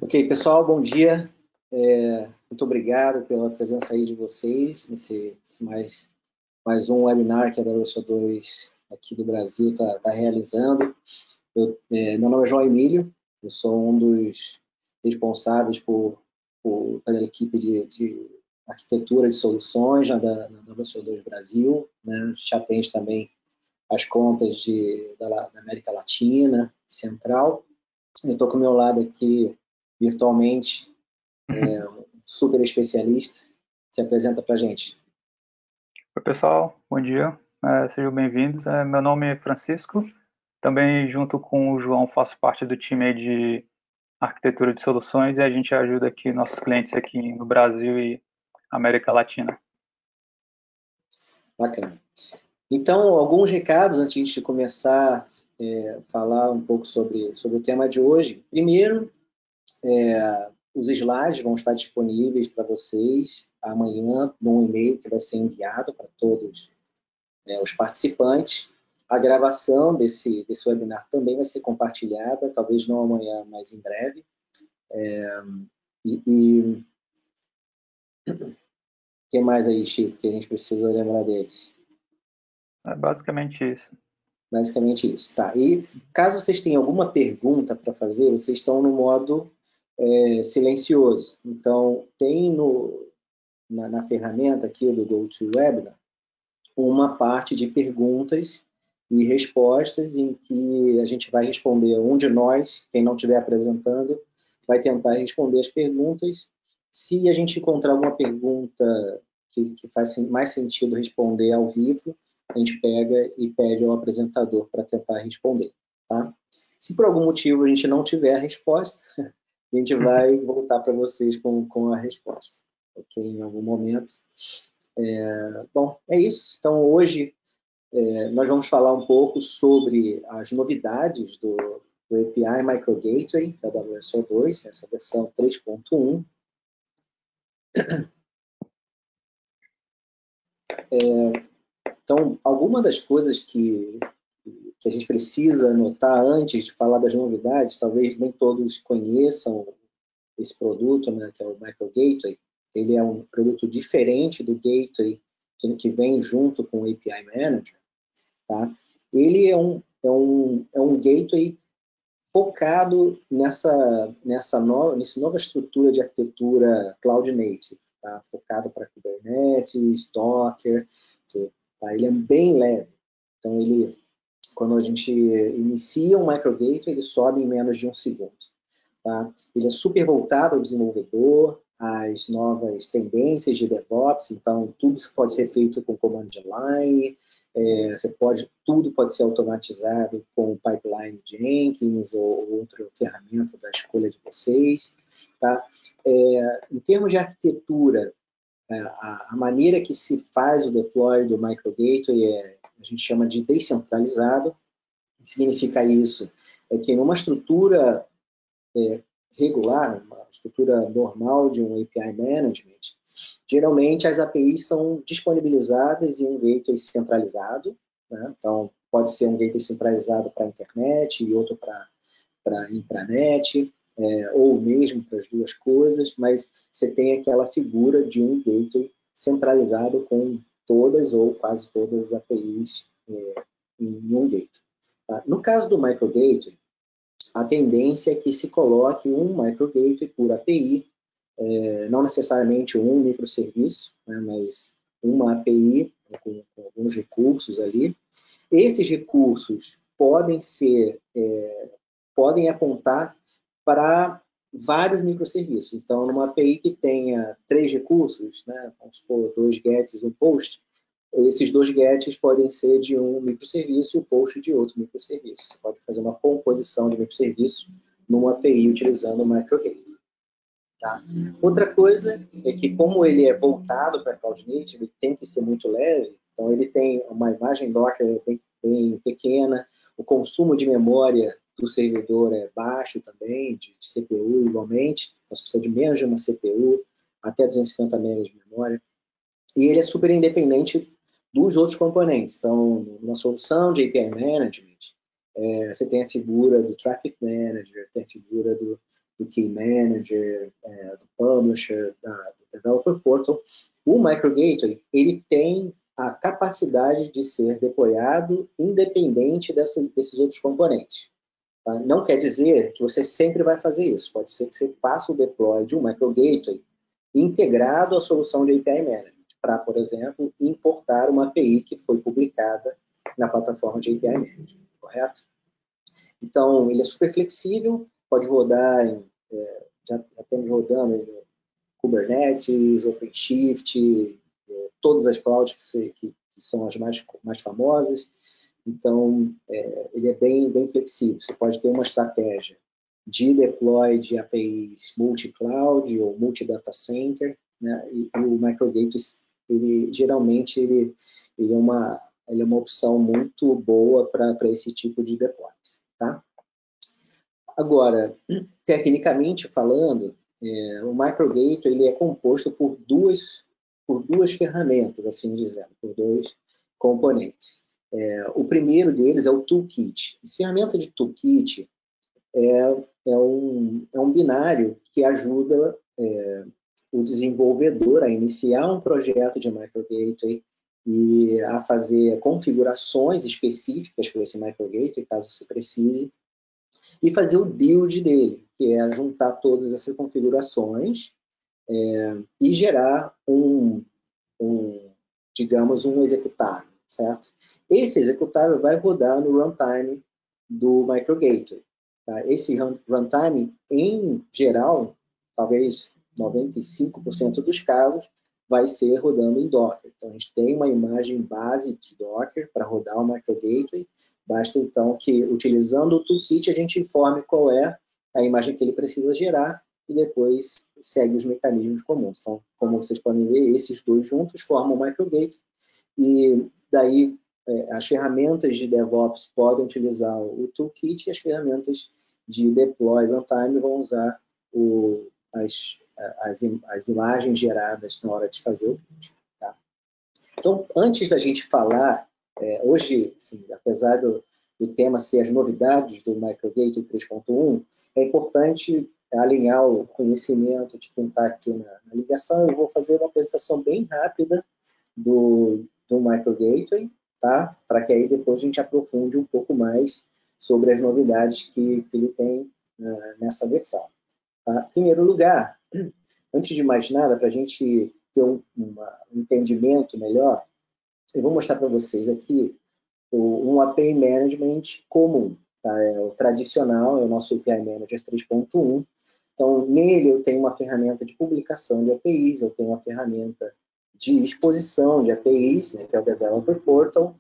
Ok, pessoal, bom dia. Muito obrigado pela presença aí de vocês nesse mais um webinar que a WSO2 aqui do Brasil está realizando. Meu nome é João Emílio, eu sou um dos responsáveis pela equipe de arquitetura de soluções da WSO2 Brasil, né? A gente atende também as contas da América Latina, Central. Eu estou com o meu lado aqui virtualmente, um super especialista. Se apresenta para a gente. Oi, pessoal, bom dia, sejam bem-vindos. Meu nome é Francisco, também junto com o João faço parte do time aí de arquitetura de soluções e a gente ajuda aqui nossos clientes aqui no Brasil e América Latina. Bacana. Então, alguns recados antes de começar a falar um pouco sobre o tema de hoje. Primeiro, os slides vão estar disponíveis para vocês amanhã num e-mail que vai ser enviado para todos os participantes. A gravação desse webinar também vai ser compartilhada, talvez não amanhã, mas em breve. O que mais aí, Chico, que a gente precisa lembrar deles? É basicamente isso. Basicamente isso, tá. E caso vocês tenham alguma pergunta para fazer, vocês estão no modo silencioso. Então, tem na ferramenta aqui do GoToWebinar uma parte de perguntas e respostas em que a gente vai responder, um de nós, quem não estiver apresentando, vai tentar responder as perguntas. Se a gente encontrar alguma pergunta que faz mais sentido responder ao vivo, a gente pega e pede ao apresentador para tentar responder, tá? Se por algum motivo a gente não tiver a resposta, a gente vai voltar para vocês com a resposta, ok? Em algum momento. Bom, é isso. Então, hoje, nós vamos falar um pouco sobre as novidades do API Micro Gateway da WSO2, essa versão 3.1. Então, alguma das coisas que a gente precisa notar antes de falar das novidades, talvez nem todos conheçam esse produto, né, que é o Micro Gateway. Ele é um produto diferente do Gateway que vem junto com o API Manager, tá? Ele é um gateway focado nessa nova estrutura de arquitetura Cloud Native, tá? Focado para Kubernetes, Docker, tudo, tá? Ele é bem leve. Então, quando a gente inicia um Micro Gateway, ele sobe em menos de 1 segundo. Tá? Ele é super voltado ao desenvolvedor, às novas tendências de DevOps, então tudo pode ser feito com command line, tudo pode ser automatizado com o pipeline Jenkins ou outra ferramenta da escolha de vocês. Tá? Em termos de arquitetura, a maneira que se faz o deploy do Micro Gateway a gente chama de descentralizado. O que significa isso? É que numa estrutura regular, uma estrutura normal de um API Management, geralmente as APIs são disponibilizadas em um gateway centralizado, né? Então, pode ser um gateway centralizado para a internet e outro para intranet, ou mesmo para as duas coisas, mas você tem aquela figura de um gateway centralizado com todas ou quase todas as APIs em um gateway. Tá? No caso do Micro Gateway, a tendência é que se coloque um Micro Gateway por API, não necessariamente um microserviço, né, mas uma API com alguns recursos ali. Esses recursos podem apontar para vários microserviços. Então, numa API que tenha 3 recursos, né, vamos supor 2 gets e um post, esses 2 gets podem ser de um microserviço e o post de outro microserviço. Você pode fazer uma composição de microserviço numa API utilizando o Micro Gateway. Tá? Outra coisa é que, como ele é voltado para Cloud Native, ele tem que ser muito leve, então ele tem uma imagem Docker bem pequena, o consumo de memória do servidor é baixo também, de CPU igualmente, então você precisa de menos de uma CPU, até 250 MB de memória, e ele é super independente dos outros componentes. Então, na solução de API Management, você tem a figura do Traffic Manager, tem a figura do Key Manager, do Publisher, do Developer Portal, o Micro Gateway, ele tem a capacidade de ser deployado independente desses outros componentes. Tá? Não quer dizer que você sempre vai fazer isso. Pode ser que você faça o deploy de um Micro Gateway integrado à solução de API Management, para, por exemplo, importar uma API que foi publicada na plataforma de API Management, correto? Então, ele é super flexível, pode rodar, já temos rodando em Kubernetes, OpenShift, todas as clouds que são as mais famosas. Então, ele é bem flexível. Você pode ter uma estratégia de deploy de APIs multi-cloud ou multi-data center, né? E o MicroGate, geralmente, ele é uma opção muito boa para esse tipo de deploys, tá? Agora, tecnicamente falando, o MicroGate ele é composto por duas ferramentas, assim dizendo, por dois componentes. O primeiro deles é o Toolkit. Essa ferramenta de Toolkit é um binário que ajuda o desenvolvedor a iniciar um projeto de MicroGateway e a fazer configurações específicas para esse MicroGateway, caso se precise, e fazer o build dele, que é juntar todas essas configurações e gerar digamos, um executável, certo? Esse executável vai rodar no runtime do MicroGateway. Tá? Esse runtime, em geral, talvez 95% dos casos, vai ser rodando em Docker. Então, a gente tem uma imagem base de Docker para rodar o MicroGateway. Basta, então, que, utilizando o Toolkit, a gente informe qual é a imagem que ele precisa gerar e depois segue os mecanismos comuns. Então, como vocês podem ver, esses dois juntos formam o MicroGateway. E daí, as ferramentas de DevOps podem utilizar o Toolkit e as ferramentas de Deploy Runtime vão usar as imagens geradas na hora de fazer o build. Tá? Então, antes da gente falar, hoje, assim, apesar do tema ser as novidades do MicroGateway 3.1, é importante alinhar o conhecimento de quem está aqui na ligação. Eu vou fazer uma apresentação bem rápida do MicroGateway, tá? Para que aí depois a gente aprofunde um pouco mais sobre as novidades que ele tem nessa versão. Tá? Em primeiro lugar, antes de mais nada, para a gente ter um entendimento melhor, eu vou mostrar para vocês aqui um API Management comum. Tá? É o tradicional, é o nosso API Manager 3.1. Então, nele eu tenho uma ferramenta de publicação de APIs, eu tenho uma ferramenta de exposição de APIs, né, que é o Developer Portal.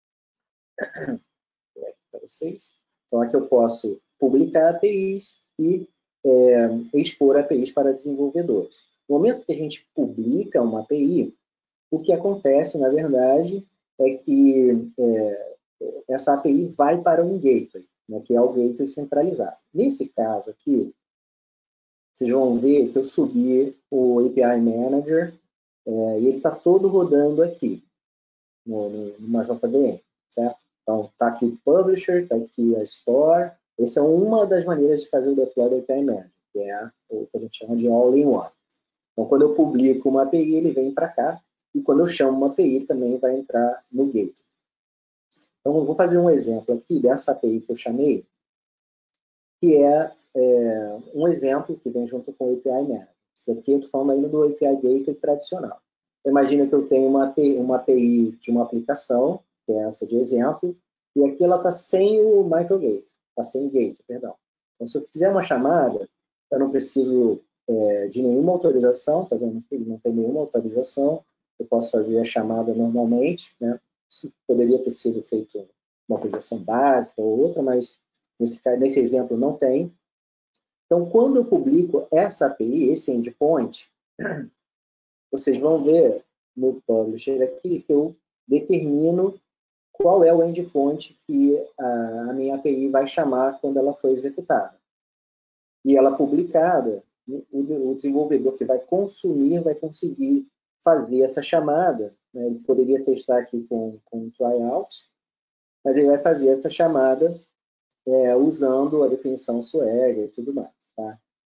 Vou aqui para vocês. Então, aqui eu posso publicar APIs e expor APIs para desenvolvedores. No momento que a gente publica uma API, o que acontece, na verdade, é que essa API vai para um gateway, né, que é o gateway centralizado. Nesse caso aqui, vocês vão ver que eu subi o API Manager e ele está todo rodando aqui, numa JVM, certo? Então, está aqui o Publisher, está aqui a Store. Essa é uma das maneiras de fazer o deploy do API Manager, que é o que a gente chama de all-in-one. Então, quando eu publico uma API, ele vem para cá, e quando eu chamo uma API, ele também vai entrar no gateway. Então, eu vou fazer um exemplo aqui dessa API que eu chamei, que é um exemplo que vem junto com o API Manager. Isso aqui eu estou falando ainda do API Gateway tradicional. Imagina que eu tenho uma API de uma aplicação, que é essa de exemplo, e aqui ela está sem o MicroGateway, está sem o gateway, perdão. Então, se eu fizer uma chamada, eu não preciso de nenhuma autorização, tá vendo que ele não tem nenhuma autorização, eu posso fazer a chamada normalmente, né? Isso poderia ter sido feito uma autorização básica ou outra, mas nesse exemplo não tem. Então, quando eu publico essa API, esse endpoint, vocês vão ver no Publisher aqui que eu determino qual é o endpoint que a minha API vai chamar quando ela for executada. E ela publicada, o desenvolvedor que vai consumir vai conseguir fazer essa chamada. Né? Ele poderia testar aqui com tryout, mas ele vai fazer essa chamada usando a definição Swagger e tudo mais. Tá?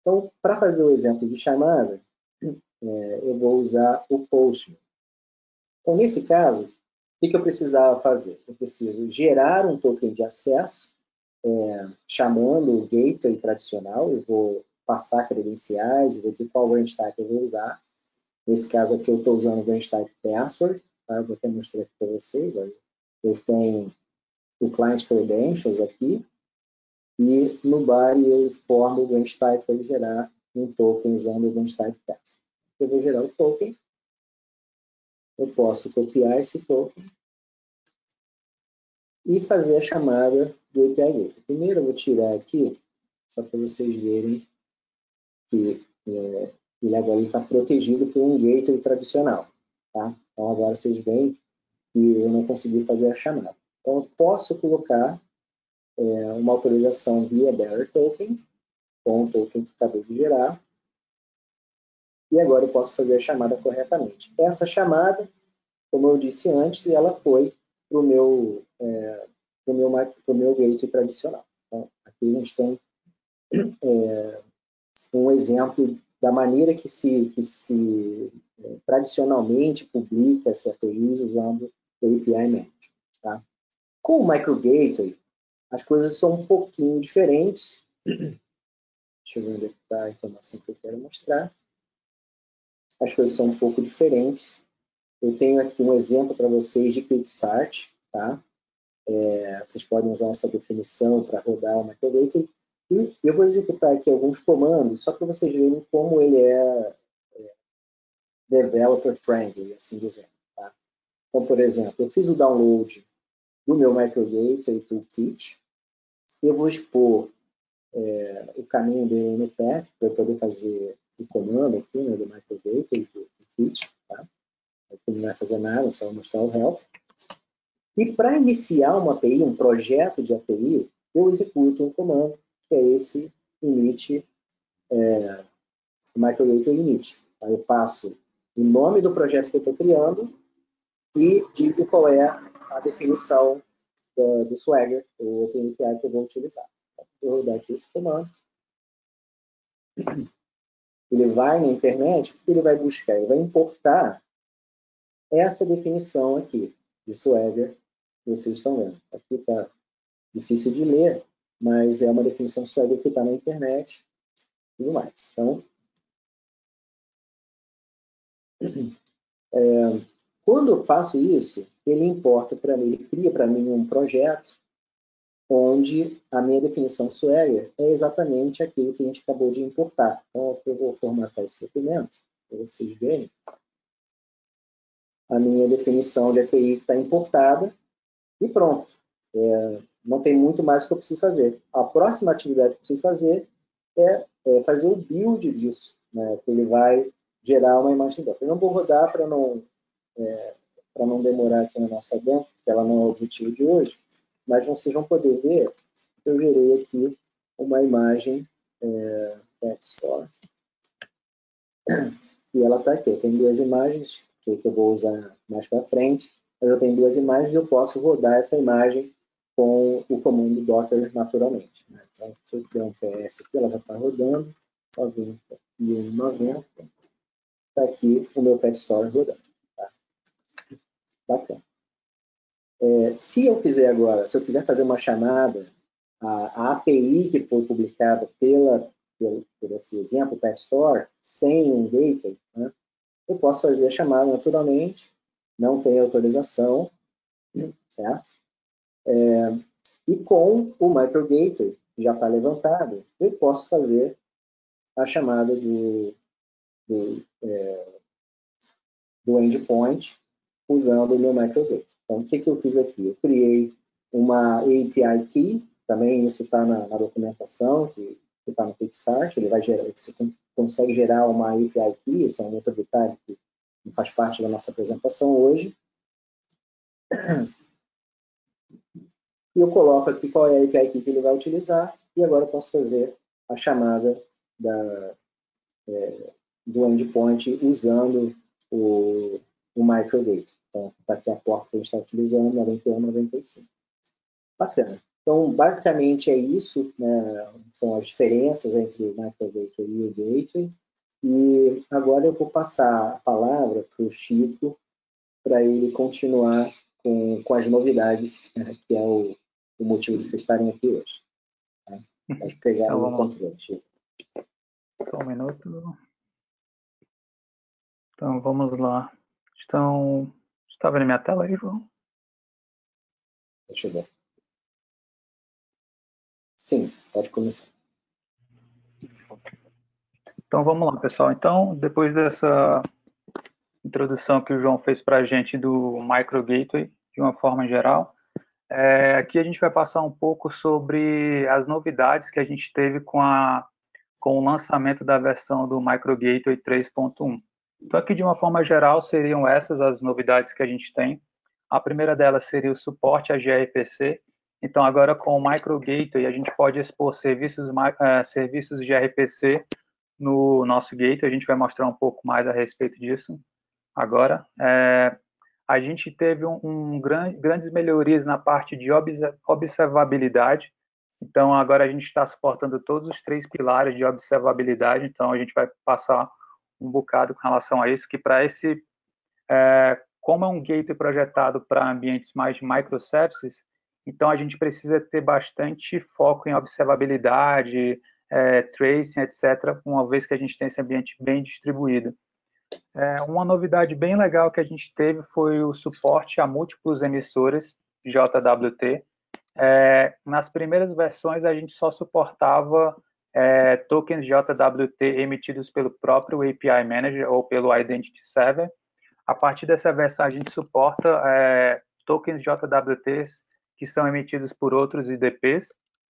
Então, para fazer o exemplo de chamada, eu vou usar o Postman. Então, nesse caso, o que eu precisava fazer? Eu preciso gerar um token de acesso, chamando o gateway tradicional. Eu vou passar credenciais, vou dizer qual branch type eu vou usar. Nesse caso aqui, eu estou usando o branch type password. Tá? Eu vou até mostrar aqui para vocês. Olha. Eu tenho o client credentials aqui. E no body eu formo o branch type para gerar um token usando o branch type password. Eu vou gerar o token. Eu posso copiar esse token e fazer a chamada do API Gateway. Primeiro eu vou tirar aqui, só para vocês verem que ele agora está protegido por um gateway tradicional. Tá? Então agora vocês veem que eu não consegui fazer a chamada. Então eu posso colocar uma autorização via bearer token, com o token que acabei de gerar, e agora eu posso fazer a chamada corretamente. Essa chamada, como eu disse antes, ela foi para o meu gateway tradicional. Então, aqui a gente tem um exemplo da maneira que se tradicionalmente publica essa API usando o API Management. Tá? Com o Micro Gateway, as coisas são um pouquinho diferentes. Deixa eu ver onde está a informação que eu quero mostrar. As coisas são um pouco diferentes. Eu tenho aqui um exemplo para vocês de Quick Start. Tá? Vocês podem usar essa definição para rodar o Micro Gateway. E eu vou executar aqui alguns comandos, só para vocês verem como ele é developer friendly, assim dizendo. Tá? Então, por exemplo, eu fiz o download do meu Micro Gateway Toolkit. Eu vou expor o caminho dele no path para eu poder fazer o comando aqui, né, do Micro Gateway Toolkit. Tá? Aqui não vai fazer nada, só vou mostrar o help. E para iniciar uma API, um projeto de API, eu executo um comando, que é esse init, Micro Gateway init. Aí eu passo o nome do projeto que eu estou criando e digo qual é a definição do Swagger, o OpenAPI que eu vou utilizar. Vou rodar aqui esse comando. Ele vai na internet, o que ele vai buscar? Ele vai importar essa definição aqui de Swagger que vocês estão vendo. Aqui está difícil de ler, mas é uma definição Swagger que está na internet e tudo mais. Então, quando eu faço isso, ele importa para mim, ele cria para mim um projeto onde a minha definição Swagger é exatamente aquilo que a gente acabou de importar. Então, aqui eu vou formatar esse documento, para vocês verem. A minha definição de API que está importada e pronto. Não tem muito mais que eu preciso fazer. A próxima atividade que eu preciso fazer é fazer o build disso, né? Que ele vai gerar uma imagem dela. Eu não vou rodar para não demorar aqui na nossa demo, porque ela não é o objetivo de hoje, mas vocês vão poder ver que eu gerei aqui uma imagem Pet Store. E ela está aqui. Eu tenho duas imagens que eu vou usar mais para frente. Mas eu tenho duas imagens e eu posso rodar essa imagem com o comando Docker naturalmente. Né? Então, se eu der um PS aqui, ela já está rodando. 90 e 90. Está aqui o meu Pet Store rodando. Tá? Bacana. Se eu quiser fazer uma chamada, a API que foi publicada por esse exemplo, Pet Store, sem um gateway, né, eu posso fazer a chamada naturalmente, não tem autorização, certo? E com o Micro Gateway, que já está levantado, eu posso fazer a chamada do endpoint usando o meu Micro Gateway. Então, o que eu fiz aqui? Eu criei uma API Key, também isso está na documentação, que está no Kickstart, ele vai gerar, você consegue gerar uma API Key, esse é um outro detalhe que não faz parte da nossa apresentação hoje. E eu coloco aqui qual é a API Key que ele vai utilizar, e agora eu posso fazer a chamada do endpoint usando o Micro Gateway. Então, está aqui a porta que a gente está utilizando, 91, 95. Bacana. Então, basicamente é isso, né? São as diferenças entre o microgateway e o gateway. E agora eu vou passar a palavra para o Chico, para ele continuar com as novidades, né? Que é o motivo de vocês estarem aqui hoje. Tá? Pode pegar então, o controle, Chico. Só um minuto. Então, vamos lá. Está vendo minha tela aí, João? Deixa eu ver. Sim, pode começar. Então, vamos lá, pessoal. Então, depois dessa introdução que o João fez para a gente do Micro Gateway, de uma forma geral, aqui a gente vai passar um pouco sobre as novidades que a gente teve com o lançamento da versão do Micro Gateway 3.1. Então, aqui de uma forma geral, seriam essas as novidades que a gente tem. A primeira delas seria o suporte a gRPC. Então, agora com o Micro Gateway, a gente pode expor serviços de gRPC no nosso gateway. A gente vai mostrar um pouco mais a respeito disso agora. A gente teve grandes melhorias na parte de observabilidade. Então, agora a gente está suportando todos os 3 pilares de observabilidade. Então, a gente vai passar um bocado com relação a isso, que para como é um gateway projetado para ambientes mais de microservices, então a gente precisa ter bastante foco em observabilidade, tracing, etc., uma vez que a gente tem esse ambiente bem distribuído. Uma novidade bem legal que a gente teve foi o suporte a múltiplos emissores JWT. Nas primeiras versões, a gente só suportava tokens JWT emitidos pelo próprio API Manager ou pelo Identity Server. A partir dessa versão, a gente suporta tokens JWTs que são emitidos por outros IDPs.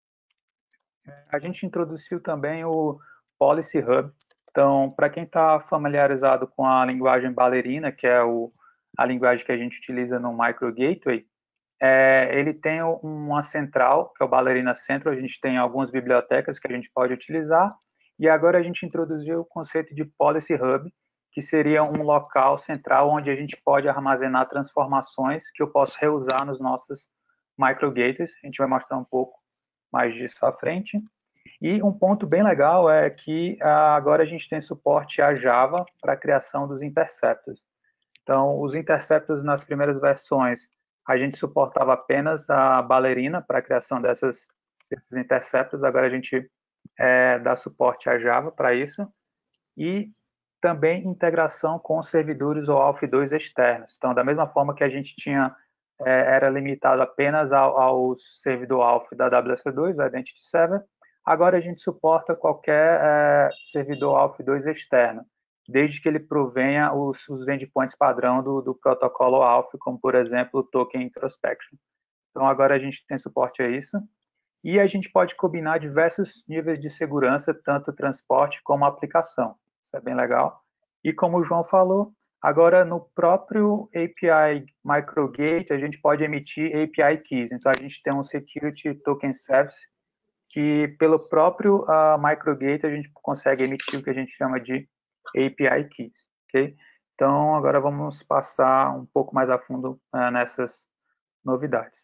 A gente introduziu também o Policy Hub. Então, para quem está familiarizado com a linguagem Ballerina, que é a linguagem que a gente utiliza no Micro Gateway, ele tem uma central, que é o Ballerina Central. A gente tem algumas bibliotecas que a gente pode utilizar. E agora a gente introduziu o conceito de Policy Hub, que seria um local central onde a gente pode armazenar transformações que eu posso reusar nos nossos Micro Gateways. A gente vai mostrar um pouco mais disso à frente. E um ponto bem legal é que agora a gente tem suporte a Java para a criação dos interceptors. Então, os interceptors nas primeiras versões, a gente suportava apenas a Ballerina para a criação desses interceptors. Agora a gente dá suporte a Java para isso. E também integração com servidores OAuth 2 externos. Então, da mesma forma que a gente era limitado apenas ao servidor OAuth da WS2, o Identity Server, agora a gente suporta qualquer servidor OAuth 2 externo, desde que ele provenha os endpoints padrão do protocolo OAuth, como, por exemplo, o Token Introspection. Então, agora a gente tem suporte a isso. E a gente pode combinar diversos níveis de segurança, tanto transporte como aplicação. Isso é bem legal. E como o João falou, agora no próprio API Microgate, a gente pode emitir API Keys. Então, a gente tem um Security Token Service que, pelo próprio Microgate, a gente consegue emitir o que a gente chama de API Keys. Okay? Então, agora vamos passar um pouco mais a fundo nessas novidades.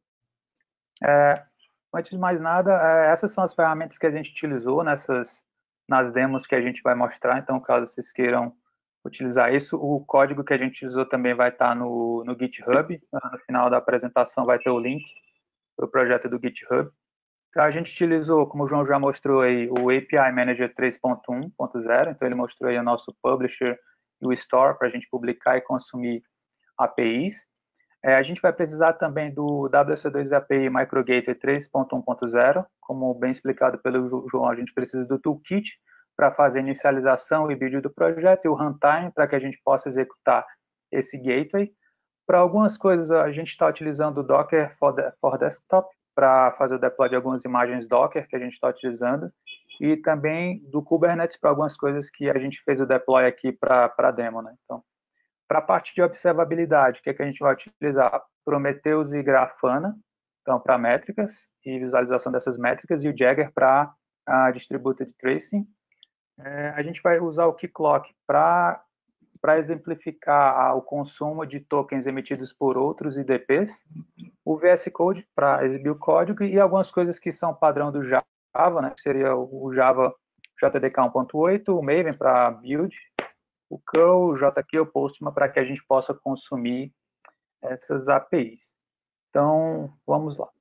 Antes de mais nada, essas são as ferramentas que a gente utilizou nas demos que a gente vai mostrar. Então, caso vocês queiram utilizar isso, o código que a gente utilizou também vai estar no GitHub. No final da apresentação vai ter o link para o projeto do GitHub. Então, a gente utilizou, como o João já mostrou aí, o API Manager 3.1.0. Então, ele mostrou aí o nosso Publisher e o Store para a gente publicar e consumir APIs. A gente vai precisar também do WC2 API Microgateway 3.1.0, como bem explicado pelo João, a gente precisa do toolkit para fazer a inicialização e build do projeto e o runtime para que a gente possa executar esse gateway. Para algumas coisas, a gente está utilizando o Docker for Desktop para fazer o deploy de algumas imagens Docker que a gente está utilizando e também do Kubernetes para algumas coisas que a gente fez o deploy aqui para a demo, né? Então, para a parte de observabilidade, o que a gente vai utilizar? Prometheus e Grafana, então para métricas e visualização dessas métricas, e o Jagger para a Distributed Tracing. A gente vai usar o Keycloak para para exemplificar o consumo de tokens emitidos por outros IDPs, o VS Code para exibir o código e algumas coisas que são padrão do Java, né, que seria o Java JDK 1.8, o Maven para build, o curl, o JQ, o Postman para que a gente possa consumir essas APIs. Então, vamos lá.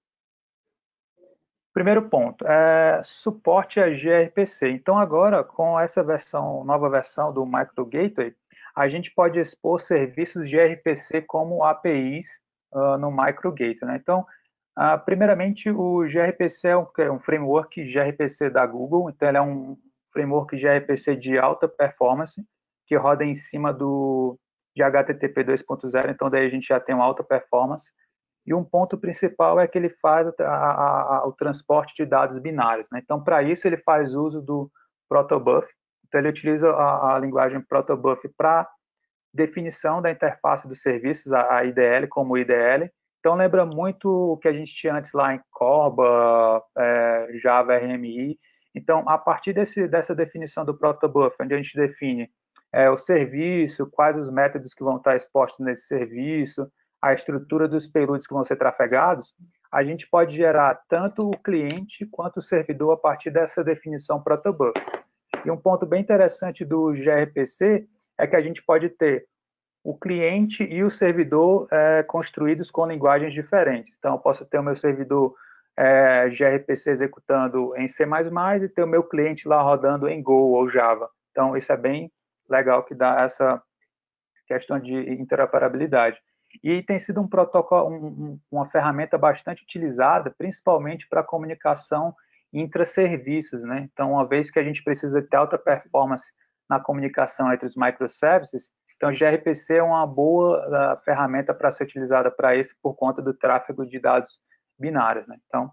Primeiro ponto, suporte a gRPC. Então, agora, com essa nova versão do Micro Gateway, a gente pode expor serviços de gRPC como APIs no Micro Gateway, né? Então, primeiramente, o gRPC é um framework gRPC da Google, então ele é um framework gRPC de alta performance, que roda em cima de HTTP 2.0, então daí a gente já tem uma alta performance. E um ponto principal é que ele faz o transporte de dados binários, né? Então, para isso, ele faz uso do protobuf. Então, ele utiliza a linguagem protobuf para definição da interface dos serviços, a IDL como IDL. Então, lembra muito o que a gente tinha antes lá em Corba, Java RMI. Então, a partir dessa definição do protobuf, onde a gente define o serviço, quais os métodos que vão estar expostos nesse serviço, a estrutura dos payloads que vão ser trafegados, a gente pode gerar tanto o cliente quanto o servidor a partir dessa definição protobuf. E um ponto bem interessante do gRPC é que a gente pode ter o cliente e o servidor construídos com linguagens diferentes. Então, eu posso ter o meu servidor gRPC executando em C++ e ter o meu cliente lá rodando em Go ou Java. Então, isso é bem legal, que dá essa questão de interoperabilidade. E tem sido um protocolo, uma ferramenta bastante utilizada, principalmente para comunicação intra-serviços, né? Então, uma vez que a gente precisa ter alta performance na comunicação entre os microservices, então gRPC é uma boa ferramenta para ser utilizada para isso por conta do tráfego de dados binários, né? Então,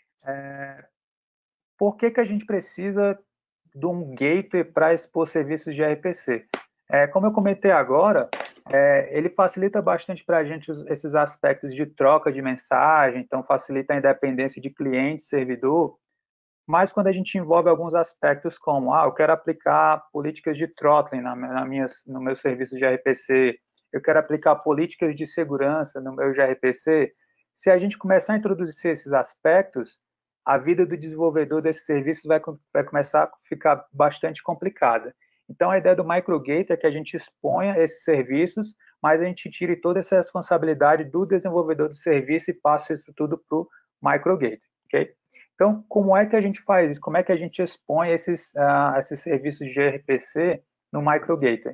por que a gente precisa de um gateway para expor serviços de gRPC? Como eu comentei agora, ele facilita bastante para a gente esses aspectos de troca de mensagem, então facilita a independência de cliente, servidor, mas quando a gente envolve alguns aspectos como, eu quero aplicar políticas de throttling no meu serviço de gRPC, eu quero aplicar políticas de segurança no meu gRPC, se a gente começar a introduzir esses aspectos, a vida do desenvolvedor desses serviços vai começar a ficar bastante complicada. Então, a ideia do microgate é que a gente exponha esses serviços, mas a gente tire toda essa responsabilidade do desenvolvedor do serviço e passe isso tudo para o microgate, ok? Então, como é que a gente faz isso? Como é que a gente expõe esses serviços de gRPC no microgate?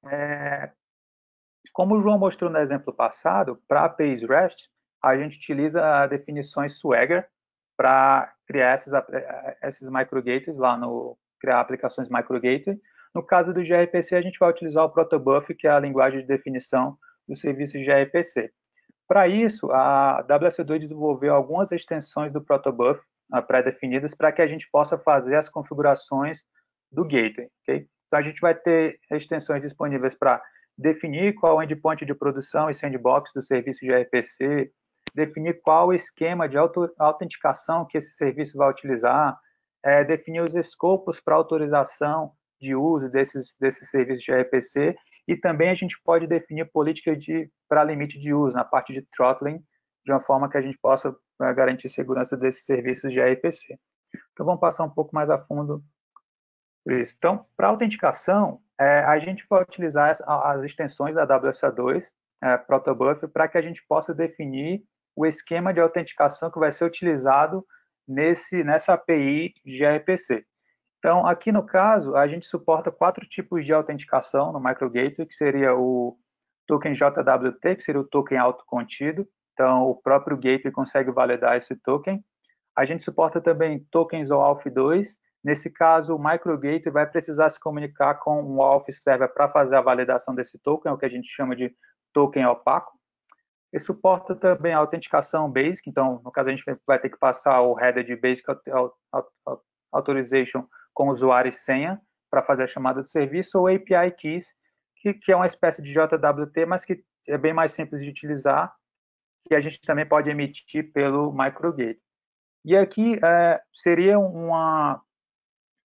Como o João mostrou no exemplo passado, para APIs REST, a gente utiliza definições Swagger para criar esses microgates lá criar aplicações microgate. No caso do gRPC, a gente vai utilizar o protobuf, que é a linguagem de definição do serviço de gRPC. Para isso, a WSO2 desenvolveu algumas extensões do protobuf pré-definidas para que a gente possa fazer as configurações do gateway. Okay? Então, a gente vai ter extensões disponíveis para definir qual o endpoint de produção e sandbox do serviço de gRPC, definir qual o esquema de autenticação que esse serviço vai utilizar, definir os escopos para autorização de uso desses serviços de gRPC, e também a gente pode definir política para limite de uso, na parte de throttling, de uma forma que a gente possa garantir segurança desses serviços de gRPC. Então, vamos passar um pouco mais a fundo por isso. Então, para autenticação, a gente vai utilizar as extensões da WSO2, protobuf, para que a gente possa definir o esquema de autenticação que vai ser utilizado nessa API de gRPC. Então, aqui no caso, a gente suporta 4 tipos de autenticação no microgateway, que seria o token JWT, que seria o token autocontido. Então, o próprio gateway consegue validar esse token. A gente suporta também tokens OAuth 2. Nesse caso, o microgateway vai precisar se comunicar com um OAuth server para fazer a validação desse token, o que a gente chama de token opaco. E suporta também a autenticação basic. Então, no caso, a gente vai ter que passar o header de basic authorization com usuário e senha para fazer a chamada do serviço, ou API Keys, que é uma espécie de JWT, mas que é bem mais simples de utilizar, que a gente também pode emitir pelo microgate. E aqui seria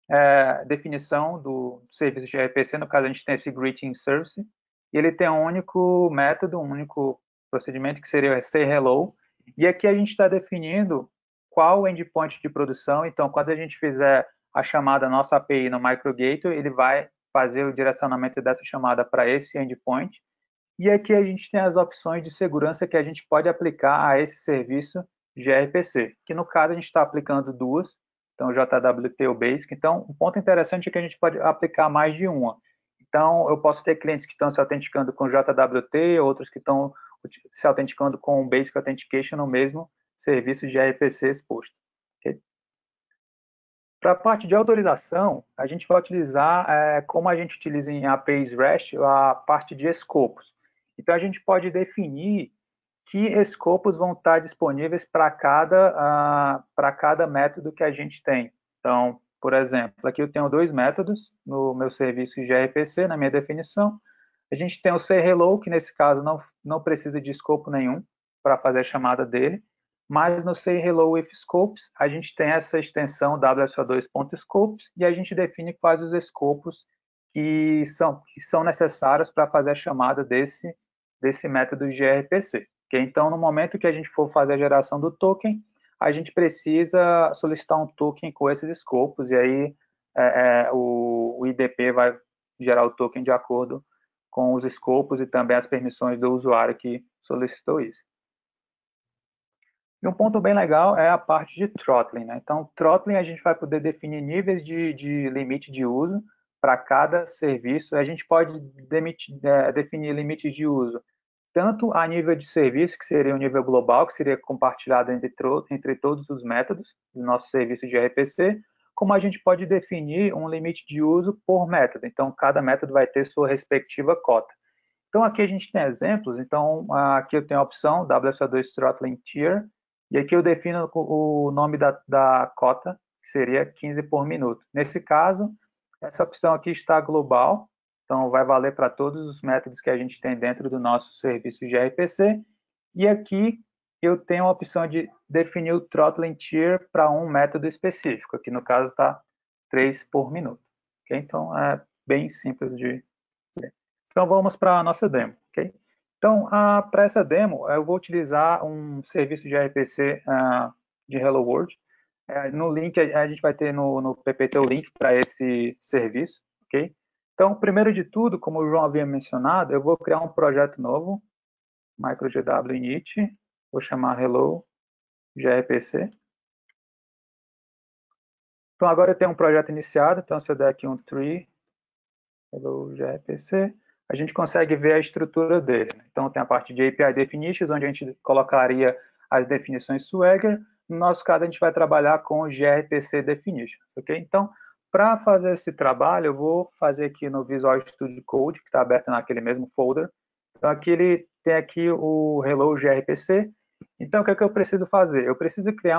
definição do serviço de gRPC. No caso, a gente tem esse greeting service, e ele tem um único método, um único procedimento, que seria say hello, e aqui a gente está definindo qual o endpoint de produção. Então, quando a gente fizer a chamada nossa API no MicroGateway, ele vai fazer o direcionamento dessa chamada para esse endpoint. E aqui a gente tem as opções de segurança que a gente pode aplicar a esse serviço gRPC, que no caso a gente está aplicando duas, então JWT ou Basic. Então, um ponto interessante é que a gente pode aplicar mais de uma. Então, eu posso ter clientes que estão se autenticando com JWT, outros que estão se autenticando com Basic Authentication no mesmo serviço gRPC exposto. Okay? Para a parte de autorização, a gente vai utilizar, como a gente utiliza em APIs REST, a parte de escopos. Então, a gente pode definir que escopos vão estar disponíveis para cada método que a gente tem. Então, por exemplo, aqui eu tenho dois métodos no meu serviço gRPC, na minha definição. A gente tem o sayHello, que nesse caso não precisa de escopo nenhum para fazer a chamada dele. Mas no sayHello with scopes, a gente tem essa extensão WSO2.scopes e a gente define quais os escopos que são necessários para fazer a chamada desse método gRPC. Okay? Então, no momento que a gente for fazer a geração do token, a gente precisa solicitar um token com esses escopos, e aí o IDP vai gerar o token de acordo com os escopos e também as permissões do usuário que solicitou isso. E um ponto bem legal é a parte de throttling, né? Então, throttling a gente vai poder definir níveis de limite de uso para cada serviço. A gente pode definir limites de uso tanto a nível de serviço, que seria o nível global, que seria compartilhado entre todos os métodos do nosso serviço de gRPC, como a gente pode definir um limite de uso por método. Então, cada método vai ter sua respectiva cota. Então, aqui a gente tem exemplos. Então, aqui eu tenho a opção WSO2 Throttling Tier, e aqui eu defino o nome da cota, que seria 15 por minuto. Nesse caso, essa opção aqui está global, então vai valer para todos os métodos que a gente tem dentro do nosso serviço gRPC. E aqui eu tenho a opção de definir o throttling tier para um método específico. Aqui no caso está 3 por minuto. Okay? Então é bem simples de ver. Então vamos para a nossa demo. Okay? Então, para essa demo, eu vou utilizar um serviço gRPC de Hello World. No link, a gente vai ter no PPT o link para esse serviço. Okay? Então, primeiro de tudo, como o João havia mencionado, eu vou criar um projeto novo, MicroGW init, vou chamar Hello gRPC. Então, agora eu tenho um projeto iniciado, então se eu der aqui um tree, Hello gRPC, a gente consegue ver a estrutura dele. Então, tem a parte de API Definitions, onde a gente colocaria as definições Swagger. No nosso caso, a gente vai trabalhar com gRPC Definitions, ok? Então, para fazer esse trabalho, eu vou fazer aqui no Visual Studio Code, que está aberto naquele mesmo folder. Então, aqui ele tem aqui o Hello gRPC. Então, o que é que eu preciso fazer? Eu preciso criar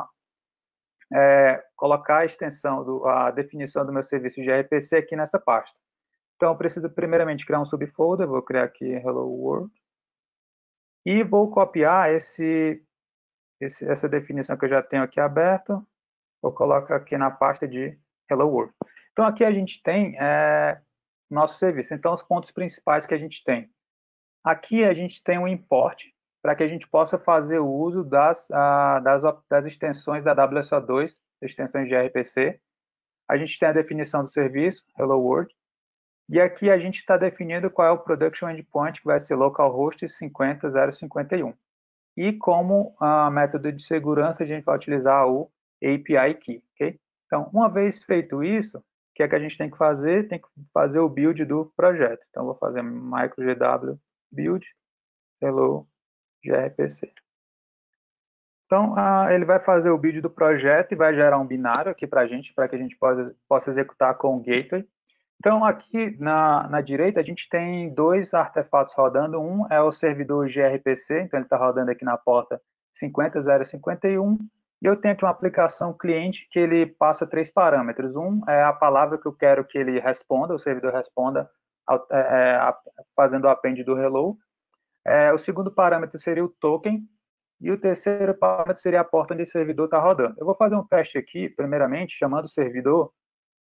colocar a extensão, a definição do meu serviço gRPC aqui nessa pasta. Então, eu preciso primeiramente criar um subfolder, vou criar aqui Hello World, e vou copiar essa definição que eu já tenho aqui aberto, vou colocar aqui na pasta de Hello World. Então, aqui a gente tem nosso serviço. Então, os pontos principais que a gente tem. Aqui a gente tem um import para que a gente possa fazer o uso das extensões da WSO2, extensões de gRPC. A gente tem a definição do serviço, Hello World. E aqui a gente está definindo qual é o Production Endpoint, que vai ser localhost 50.051. E como método de segurança, a gente vai utilizar o API Key. Okay? Então, uma vez feito isso, o que é que a gente tem que fazer? Tem que fazer o build do projeto. Então, vou fazer microgw build hello gRPC. Então, ele vai fazer o build do projeto e vai gerar um binário aqui para que a gente possa executar com o gateway. Então, aqui na direita, a gente tem dois artefatos rodando. Um é o servidor gRPC, então ele está rodando aqui na porta 50.051. E eu tenho aqui uma aplicação cliente que ele passa 3 parâmetros. Um é a palavra que eu quero que ele responda, o servidor responda fazendo o append do hello. O segundo parâmetro seria o token. E o terceiro parâmetro seria a porta onde o servidor está rodando. Eu vou fazer um teste aqui, primeiramente, chamando o servidor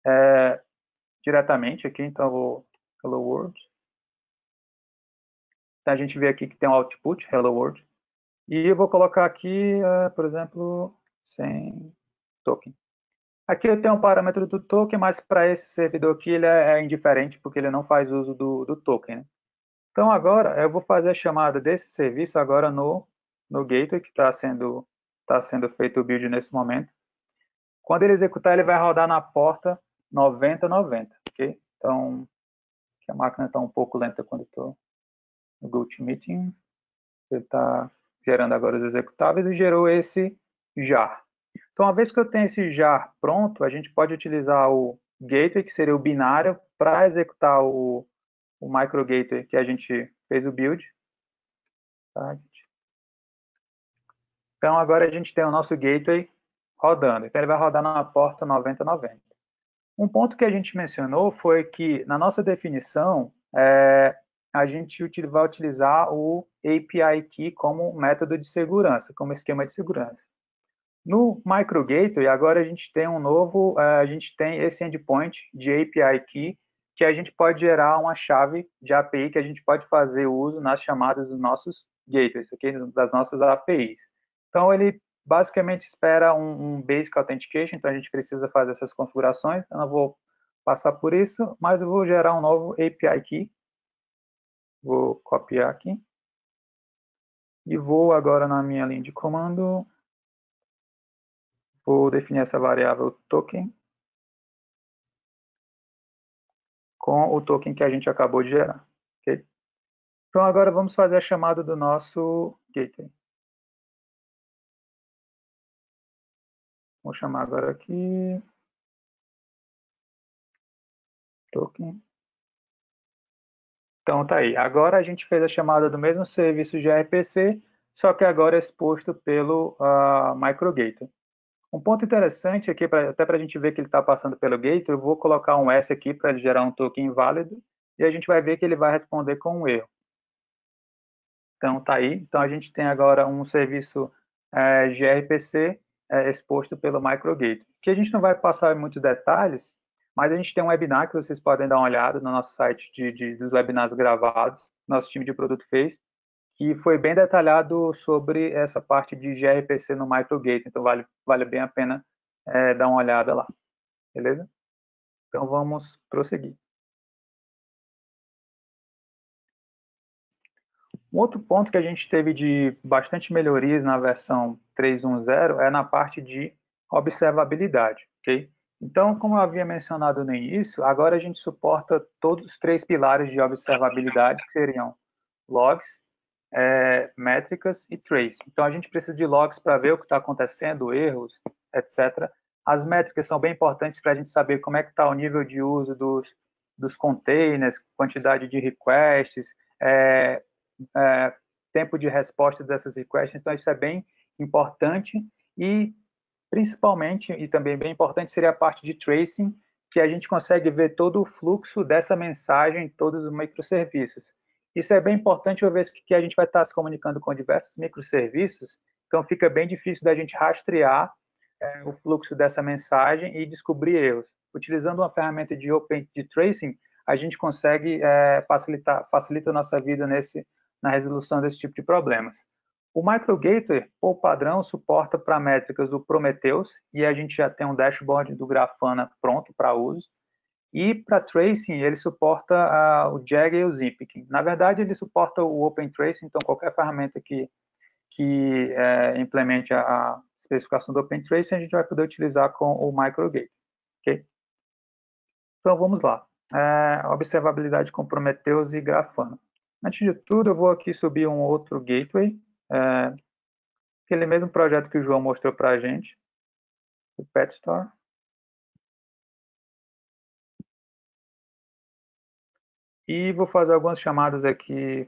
diretamente aqui, então eu vou Hello World. Então, a gente vê aqui que tem um output, Hello World. E eu vou colocar aqui, por exemplo, sem token. Aqui eu tenho um parâmetro do token, mas para esse servidor aqui ele é indiferente, porque ele não faz uso do token, né? Então agora eu vou fazer a chamada desse serviço agora no gateway, que está sendo feito o build nesse momento. Quando ele executar, ele vai rodar na porta 9090, ok? Então, a máquina está um pouco lenta quando estou no GoToMeeting. Ele está gerando agora os executáveis e gerou esse jar. Então, uma vez que eu tenho esse jar pronto, a gente pode utilizar o gateway, que seria o binário, para executar o micro gateway que a gente fez o build. Tá? Então, agora a gente tem o nosso gateway rodando. Então, ele vai rodar na porta 9090. Um ponto que a gente mencionou foi que, na nossa definição, a gente vai utilizar o API Key como método de segurança, como esquema de segurança. No Micro Gateway, agora a gente tem a gente tem esse endpoint de API Key, que a gente pode gerar uma chave de API que a gente pode fazer uso nas chamadas dos nossos gateways, okay? Das nossas APIs. Então, ele basicamente espera um Basic Authentication, então a gente precisa fazer essas configurações. Eu não vou passar por isso, mas eu vou gerar um novo API Key. Vou copiar aqui. E vou agora na minha linha de comando, vou definir essa variável token com o token que a gente acabou de gerar. Okay? Então, agora vamos fazer a chamada do nosso gateway. Vou chamar agora aqui token. Então, tá aí. Agora a gente fez a chamada do mesmo serviço de gRPC, só que agora é exposto pelo Micro Gateway. Um ponto interessante aqui, até para a gente ver que ele está passando pelo gateway, eu vou colocar um S aqui para ele gerar um token inválido, e a gente vai ver que ele vai responder com um erro. Então, tá aí. Então, a gente tem agora um serviço gRPC exposto pelo Micro Gateway. Que a gente não vai passar em muitos detalhes, mas a gente tem um webinar que vocês podem dar uma olhada no nosso site dos webinars gravados, nosso time de produto fez, que foi bem detalhado sobre essa parte de gRPC no Micro Gateway. Então, vale bem a pena dar uma olhada lá. Beleza? Então, vamos prosseguir. Um outro ponto que a gente teve de bastante melhorias na versão 3.1.0 é na parte de observabilidade, ok? Então, como eu havia mencionado no início, agora a gente suporta todos os 3 pilares de observabilidade, que seriam logs, métricas e trace. Então, a gente precisa de logs para ver o que está acontecendo, erros, etc. As métricas são bem importantes para a gente saber como é que está o nível de uso dos containers, quantidade de requests, tempo de resposta dessas requests. Então, isso é bem importante e, principalmente, e também bem importante, seria a parte de tracing, que a gente consegue ver todo o fluxo dessa mensagem em todos os microserviços. Isso é bem importante, uma vez que a gente vai estar se comunicando com diversos microserviços, então fica bem difícil da gente rastrear o fluxo dessa mensagem e descobrir erros. Utilizando uma ferramenta de tracing, a gente consegue facilita a nossa vida na resolução desse tipo de problemas. O Micro Gateway, por padrão, suporta para métricas o Prometheus, e a gente já tem um dashboard do Grafana pronto para uso. E para tracing, ele suporta o Jag e o Zipkin. Na verdade, ele suporta o Open Tracing, então qualquer ferramenta que implemente a especificação do Open Tracing, a gente vai poder utilizar com o Micro Gateway. Okay? Então, vamos lá. Observabilidade com Prometheus e Grafana. Antes de tudo, eu vou aqui subir um outro gateway, aquele mesmo projeto que o João mostrou para a gente, o PetStore. E vou fazer algumas chamadas aqui.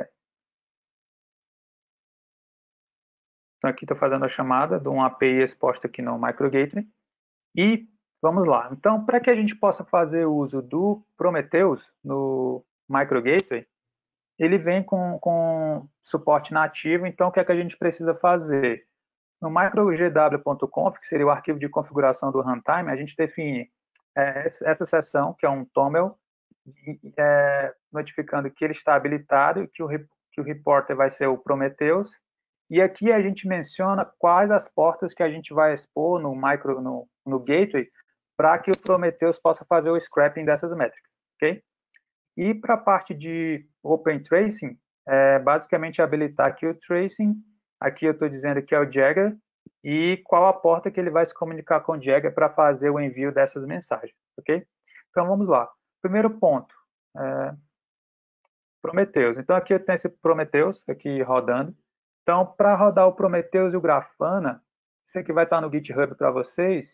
Então, aqui estou fazendo a chamada de uma API exposta aqui no Micro Gateway. E vamos lá. Então, para que a gente possa fazer uso do Prometheus no Micro Gateway, ele vem com suporte nativo. Então, o que é que a gente precisa fazer? No microgw.conf, que seria o arquivo de configuração do runtime, a gente define essa sessão, que é um TOML, notificando que ele está habilitado e que o reporter vai ser o Prometheus. E aqui a gente menciona quais as portas que a gente vai expor no gateway para que o Prometheus possa fazer o scrapping dessas métricas, ok? E para a parte de Open Tracing, basicamente habilitar aqui o tracing. Aqui eu estou dizendo que é o Jagger e qual a porta que ele vai se comunicar com o Jagger para fazer o envio dessas mensagens, ok? Então vamos lá. Primeiro ponto, Prometheus. Então aqui eu tenho esse Prometheus aqui rodando. Então para rodar o Prometheus e o Grafana, isso aqui vai estar no GitHub para vocês.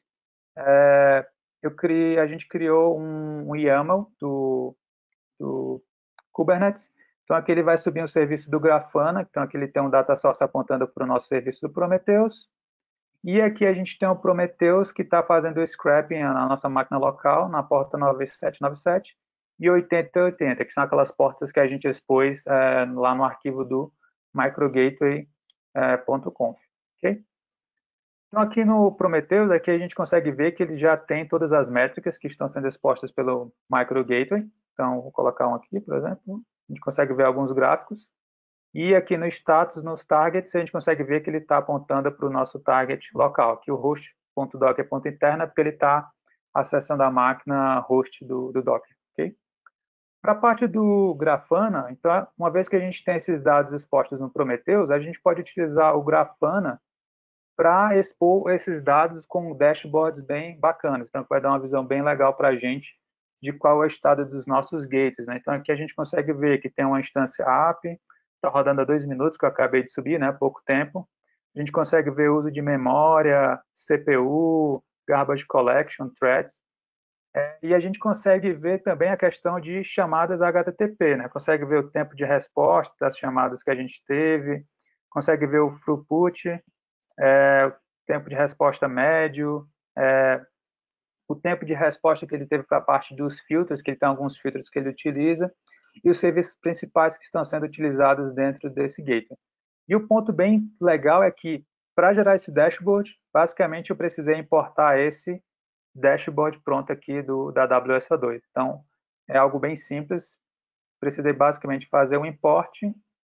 A gente criou um YAML do Kubernetes. Então, aqui ele vai subir um serviço do Grafana, então aqui ele tem um data source apontando para o nosso serviço do Prometheus. E aqui a gente tem o Prometheus que está fazendo o scrapping na nossa máquina local, na porta 9797 e 8080, que são aquelas portas que a gente expôs lá no arquivo do microgateway.conf. Okay? Então, aqui no Prometheus, aqui a gente consegue ver que ele já tem todas as métricas que estão sendo expostas pelo microgateway. Então, vou colocar um aqui, por exemplo. A gente consegue ver alguns gráficos. E aqui no status, nos targets, a gente consegue ver que ele está apontando para o nosso target local. Aqui o host.docker.interna, porque ele está acessando a máquina host do Docker. Okay? Para a parte do Grafana, então, uma vez que a gente tem esses dados expostos no Prometheus, a gente pode utilizar o Grafana para expor esses dados com dashboards bem bacanas. Então, vai dar uma visão bem legal para a gente de qual é o estado dos nossos gates. Né? Então, aqui a gente consegue ver que tem uma instância app, está rodando há 2 minutos, que eu acabei de subir, né? Pouco tempo. A gente consegue ver o uso de memória, CPU, garbage collection, threads. E a gente consegue ver também a questão de chamadas HTTP, né? Consegue ver o tempo de resposta das chamadas que a gente teve, consegue ver o throughput, o tempo de resposta médio, o tempo de resposta que ele teve para a parte dos filtros, que ele tem alguns filtros que ele utiliza, e os serviços principais que estão sendo utilizados dentro desse gateway. E o ponto bem legal é que, para gerar esse dashboard, basicamente eu precisei importar esse dashboard pronto aqui da AWS A2. Então, é algo bem simples. Precisei basicamente fazer um import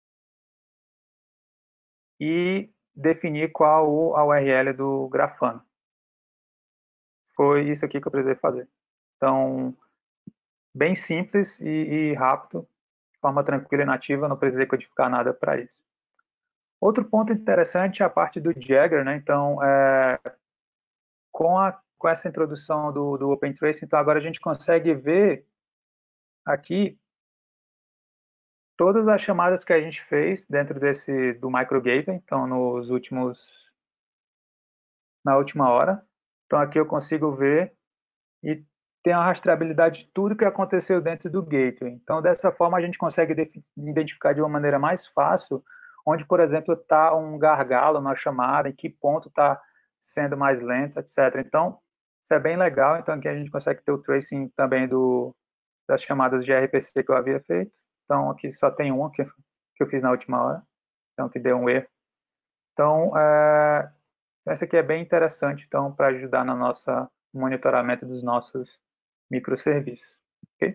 e definir qual a URL do Grafana. Foi isso aqui que eu precisei fazer. Então, bem simples e rápido, de forma tranquila e nativa, não precisei codificar nada para isso. Outro ponto interessante é a parte do Jagger, né? Então, com essa introdução do Open Tracing, então agora a gente consegue ver aqui todas as chamadas que a gente fez dentro do microgateway, então na última hora. Então aqui eu consigo ver e tem a rastreabilidade de tudo que aconteceu dentro do gateway. Então dessa forma a gente consegue identificar de uma maneira mais fácil onde, por exemplo, está um gargalo na chamada, em que ponto está sendo mais lento, etc. Então isso é bem legal. Então aqui a gente consegue ter o tracing também das chamadas de RPC que eu havia feito. Então, aqui só tem uma que eu fiz na última hora, então que deu um erro. Então, essa aqui é bem interessante, então, para ajudar no nosso monitoramento dos nossos microserviços. Ok?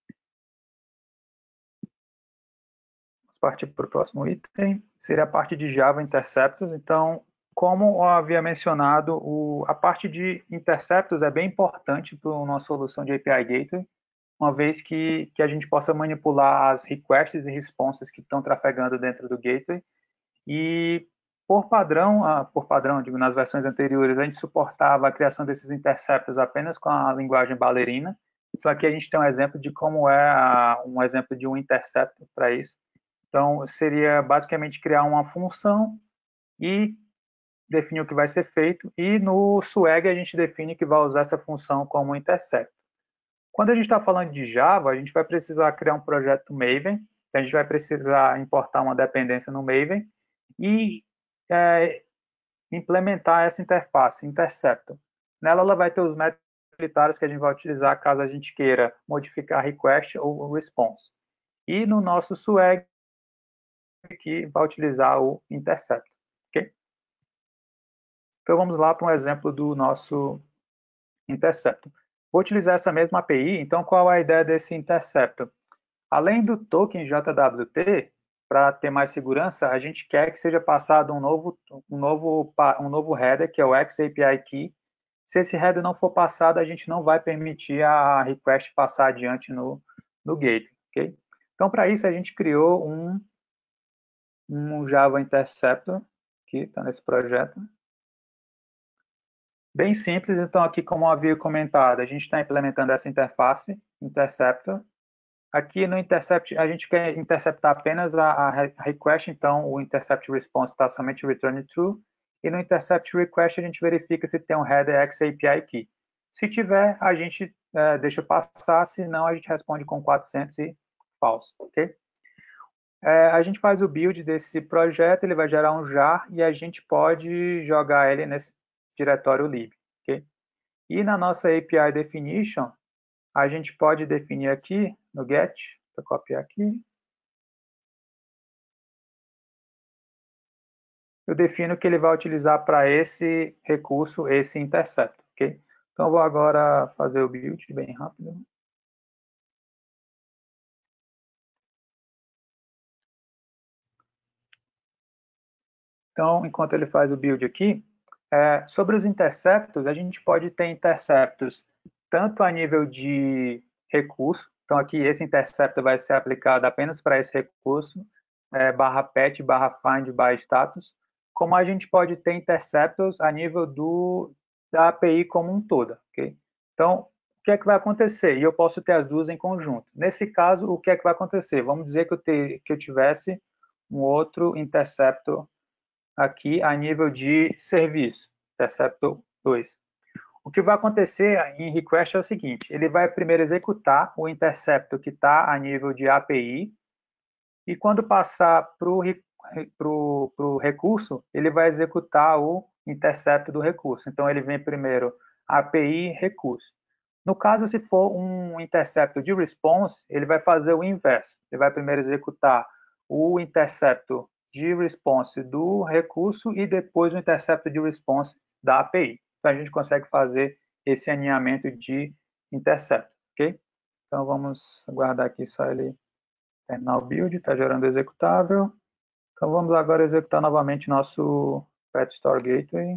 Vamos partir para o próximo item, seria a parte de Java Interceptors. Então, como eu havia mencionado, a parte de Interceptors é bem importante para a nossa solução de API Gateway, uma vez que a gente possa manipular as requests e responses que estão trafegando dentro do gateway. E por padrão, digo, nas versões anteriores, a gente suportava a criação desses interceptors apenas com a linguagem Ballerina. Então aqui a gente tem um exemplo de como um exemplo de um interceptor para isso. Então seria basicamente criar uma função e definir o que vai ser feito, e no Swag a gente define que vai usar essa função como interceptor. Quando a gente está falando de Java, a gente vai precisar criar um projeto Maven, a gente vai precisar importar uma dependência no Maven e implementar essa interface, Interceptor. Nela ela vai ter os métodos utilitários que a gente vai utilizar caso a gente queira modificar request ou response. E no nosso Swag, que vai utilizar o Interceptor. Okay? Então vamos lá para um exemplo do nosso Interceptor. vou utilizar essa mesma API, então qual é a ideia desse interceptor? Além do token JWT, para ter mais segurança, a gente quer que seja passado um novo header, que é o XAPI Key. Se esse header não for passado, a gente não vai permitir a request passar adiante no gateway, ok? Então, para isso, a gente criou um Java Interceptor, que está nesse projeto. Bem simples, então aqui, como eu havia comentado, a gente está implementando essa interface, Interceptor. Aqui no Intercept, a gente quer interceptar apenas a request, então o Intercept Response está somente return true, e no Intercept Request a gente verifica se tem um header XAPI Key. Se tiver, a gente deixa passar, se não, a gente responde com 400 e false, ok? A gente faz o build desse projeto, ele vai gerar um jar e a gente pode jogar ele nesse diretório lib, ok? E na nossa API definition, a gente pode definir aqui no get, vou copiar aqui. Eu defino que ele vai utilizar para esse recurso, esse intercept, ok? Então, eu vou agora fazer o build bem rápido. Então, enquanto ele faz o build aqui, sobre os interceptos, a gente pode ter interceptos tanto a nível de recurso, então aqui esse interceptor vai ser aplicado apenas para esse recurso, /pet, /find, /status, como a gente pode ter interceptors a nível da API como um todo, ok? Então, o que é que vai acontecer? E eu posso ter as duas em conjunto. Nesse caso, o que é que vai acontecer? Vamos dizer que eu tivesse um outro interceptor aqui a nível de serviço, Interceptor 2. O que vai acontecer em request é o seguinte, ele vai primeiro executar o interceptor que está a nível de API, e quando passar para o recurso, ele vai executar o interceptor do recurso. Então, ele vem primeiro API recurso. No caso, se for um interceptor de response, ele vai fazer o inverso. Ele vai primeiro executar o interceptor de response do recurso e depois o interceptor de response da API. Então, a gente consegue fazer esse alinhamento de interceptor, ok? Então, vamos aguardar aqui só ele terminar o build, está gerando o executável. Então, vamos agora executar novamente nosso Pet Store Gateway.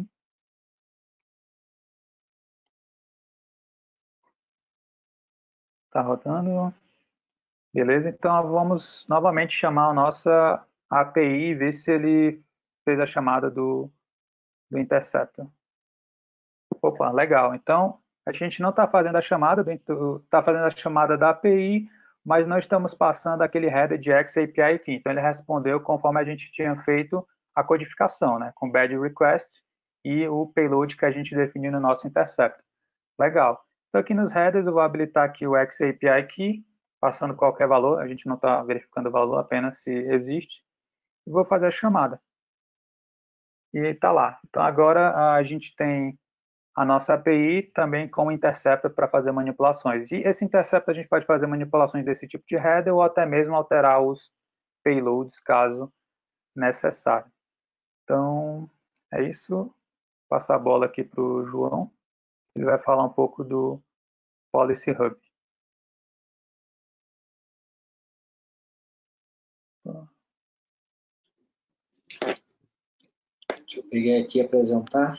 Está rodando. Beleza, então vamos novamente chamar a nossa API e ver se ele fez a chamada do interceptor. Opa, legal. Então, a gente não está fazendo a chamada, está fazendo a chamada da API, mas não estamos passando aquele header de XAPI Key. Então, ele respondeu conforme a gente tinha feito a codificação, né, com bad request e o payload que a gente definiu no nosso interceptor. Legal. Então, aqui nos headers, eu vou habilitar aqui o XAPI Key, passando qualquer valor, a gente não está verificando o valor, apenas se existe, e vou fazer a chamada. E está lá. Então, agora a gente tem a nossa API também com interceptor para fazer manipulações. E esse interceptor a gente pode fazer manipulações desse tipo de header ou até mesmo alterar os payloads, caso necessário. Então, é isso. Vou passar a bola aqui para o João. Ele vai falar um pouco do Policy Hub. Deixa eu pegar aqui e apresentar.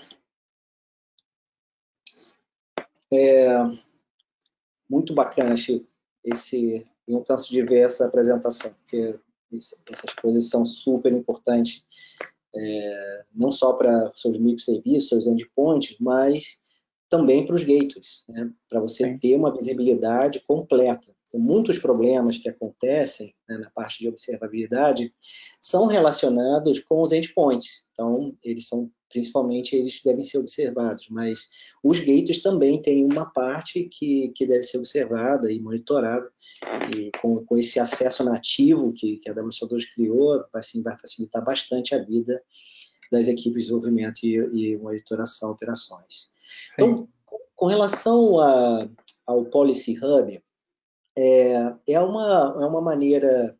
Muito bacana, Chico. Eu não canso de ver essa apresentação, porque essas coisas são super importantes, não só para seus microserviços, seus endpoints, mas também para os gateways, né? Para você ter uma visibilidade completa. Então, muitos problemas que acontecem, né, na parte de observabilidade são relacionados com os endpoints. Então, principalmente eles que devem ser observados, mas os gateways também têm uma parte que deve ser observada e monitorada, e com esse acesso nativo que a WSO2 criou, assim, vai facilitar bastante a vida das equipes de desenvolvimento e monitoração, operações. Sim. Então, com relação ao Policy Hub, é uma maneira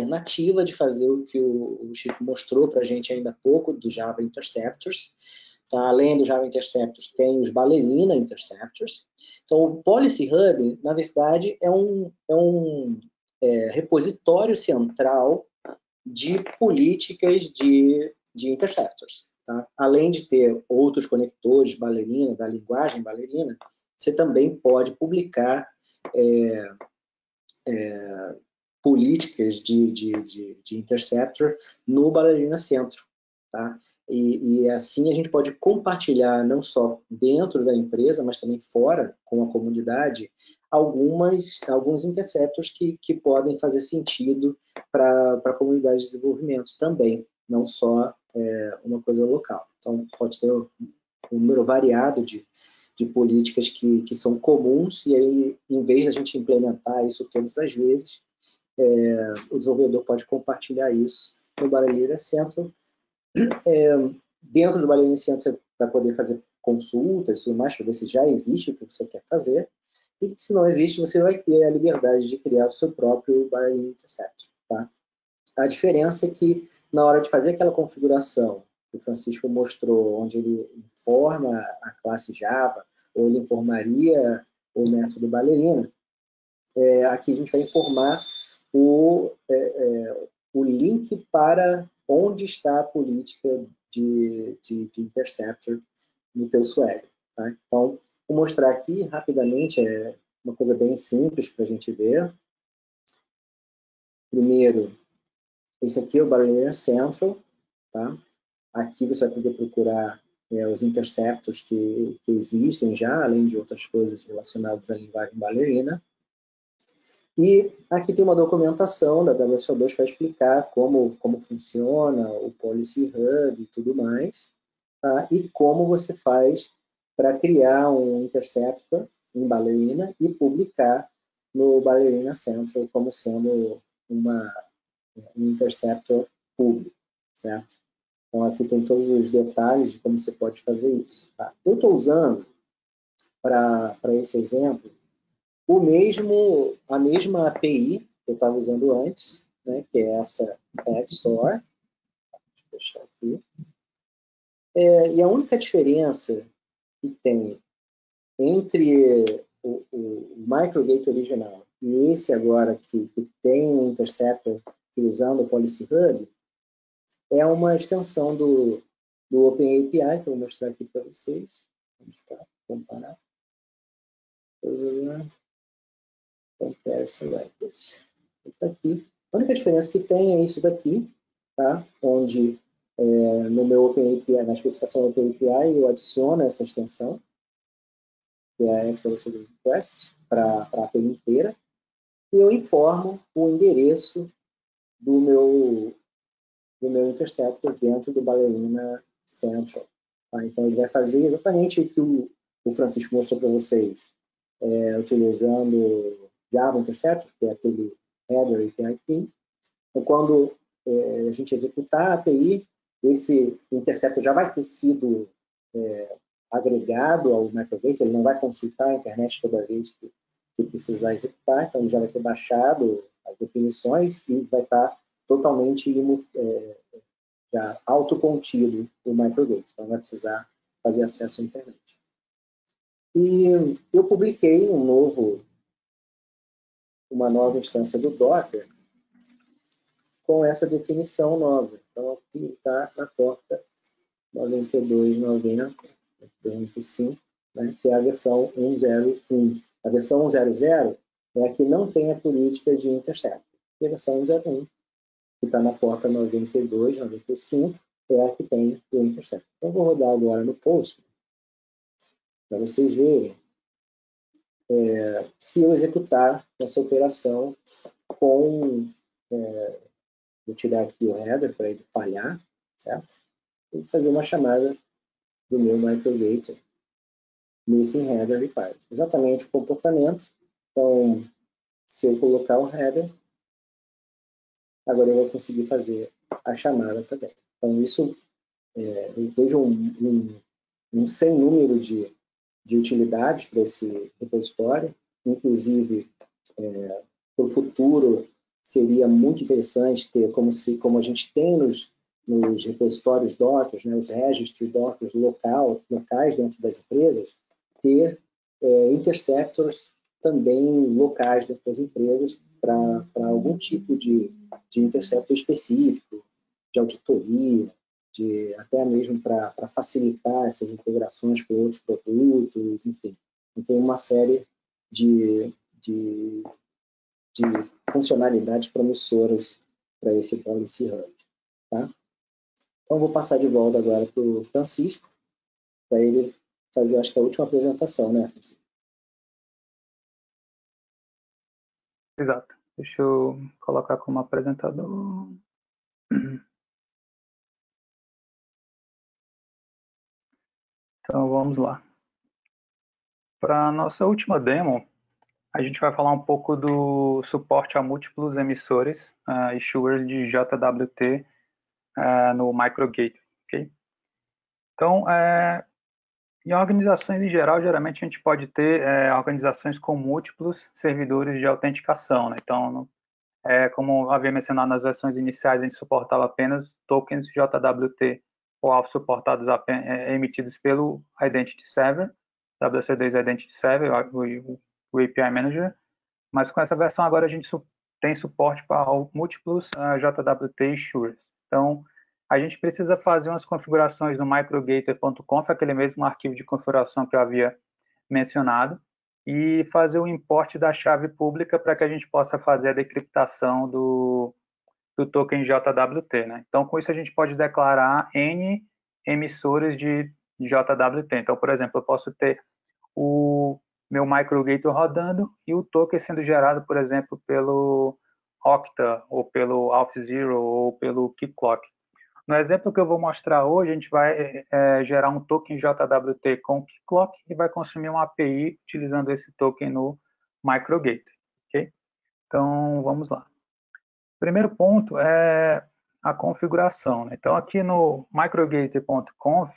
alternativa de fazer o que o Chico mostrou para a gente ainda há pouco, do Java Interceptors. Tá? Além do Java Interceptors, tem os Ballerina Interceptors. Então, o Policy Hub, na verdade, é um repositório central de políticas de interceptors. Tá? Além de ter outros conectores Ballerina, da linguagem Ballerina, você também pode publicar políticas de interceptor no Ballerina Centro. Tá? E assim a gente pode compartilhar, não só dentro da empresa, mas também fora, com a comunidade, alguns interceptors que podem fazer sentido para a comunidade de desenvolvimento também, não só uma coisa local. Então, pode ter um número variado de políticas que são comuns, e aí, em vez de a gente implementar isso todas as vezes, o desenvolvedor pode compartilhar isso no Ballerina Central. Dentro do Ballerina Central, você vai poder fazer consultas e tudo mais, para ver se já existe o que você quer fazer, e se não existe, você vai ter a liberdade de criar o seu próprio Ballerina Interceptor. Tá? A diferença é que, na hora de fazer aquela configuração que o Francisco mostrou, onde ele informa a classe Java, ou ele informaria o método Ballerina, aqui a gente vai informar o link para onde está a política de interceptor no teu Swagger. Tá? Então, vou mostrar aqui rapidamente, uma coisa bem simples para a gente ver. Primeiro, esse aqui é o Ballerina Central. Tá? Aqui você vai poder procurar os interceptors que existem já, além de outras coisas relacionadas à linguagem Ballerina. E aqui tem uma documentação da WSO2 para explicar como funciona o Policy Hub e tudo mais, tá? E como você faz para criar um interceptor em Ballerina e publicar no Ballerina Central como sendo um interceptor público, certo? Então aqui tem todos os detalhes de como você pode fazer isso. Tá? Eu estou usando, para esse exemplo, a mesma API que eu estava usando antes, né, que é essa App Store. Deixa eu fechar aqui. E a única diferença que tem entre o Microgate original e esse agora que tem um interceptor utilizando o Policy Hub é uma extensão do OpenAPI, que eu vou mostrar aqui para vocês. Vamos comparar. Comparison like this. Tá aqui. A única diferença que tem é isso daqui, tá? Onde no meu OpenAPI, na especificação do OpenAPI, eu adiciono essa extensão, que é a Extension Request, para a API inteira, e eu informo o endereço do meu interceptor dentro do Ballerina Central. Tá? Então, ele vai fazer exatamente o que o Francisco mostrou para vocês, utilizando Java Interceptor, que é aquele header API key. Então, quando a gente executar a API, esse interceptor já vai ter sido agregado ao Microgate, ele não vai consultar a internet toda vez que precisar executar, então ele já vai ter baixado as definições e vai estar totalmente já autocontido o Microgate, então não vai precisar fazer acesso à internet. E eu publiquei uma nova instância do Docker com essa definição nova. Então, aqui está na porta 92.90.25, né, que é a versão 1.0.1. A versão 1.0.0 é a que não tem a política de interceptor. E a versão 1.0.1, que está na porta 92.95, é a que tem o interceptor. Então, eu vou rodar agora no Postman, para vocês verem se eu executar essa operação com... vou tirar aqui o header para ele falhar, certo? E fazer uma chamada do meu Microgate missing header required. Exatamente o comportamento. Então, se eu colocar o header, agora eu vou conseguir fazer a chamada também. Então, isso, eu vejo um sem número de utilidades para esse repositório. Inclusive, para o futuro, seria muito interessante ter, como a gente tem nos repositórios Docker, né, os registry Docker locais dentro das empresas, ter interceptors também locais dentro das empresas para algum tipo de interceptor específico, de auditoria, até mesmo para facilitar essas integrações com outros produtos, enfim. Então, tem uma série de funcionalidades promissoras para esse Policy Hub. Tá? Então, vou passar de volta agora para o Francisco, para ele fazer, acho que a última apresentação, né, Francisco? Exato. Deixa eu colocar como apresentador. Então, vamos lá. Para a nossa última demo, a gente vai falar um pouco do suporte a múltiplos emissores, issuers de JWT no MicroGate. Okay? Então, em organizações em geral, geralmente a gente pode ter organizações com múltiplos servidores de autenticação. Né? Então, como havia mencionado nas versões iniciais, a gente suportava apenas tokens JWT ou suportados emitidos pelo Identity Server, WC2 Identity Server, o API Manager, mas com essa versão agora a gente tem suporte para múltiplos JWT issuers. Então, a gente precisa fazer umas configurações no microgateway.conf, aquele mesmo arquivo de configuração que eu havia mencionado, e fazer o import da chave pública para que a gente possa fazer a decriptação do token JWT. Né? Então, com isso a gente pode declarar N emissores de JWT. Então, por exemplo, eu posso ter o meu microgateway rodando e o token sendo gerado, por exemplo, pelo Okta, ou pelo Auth0, ou pelo Keycloak. No exemplo que eu vou mostrar hoje, a gente vai gerar um token JWT com Keycloak e vai consumir uma API utilizando esse token no MicroGateway. Okay? Então, vamos lá. Primeiro ponto é a configuração. Né? Então, aqui no microgateway.conf,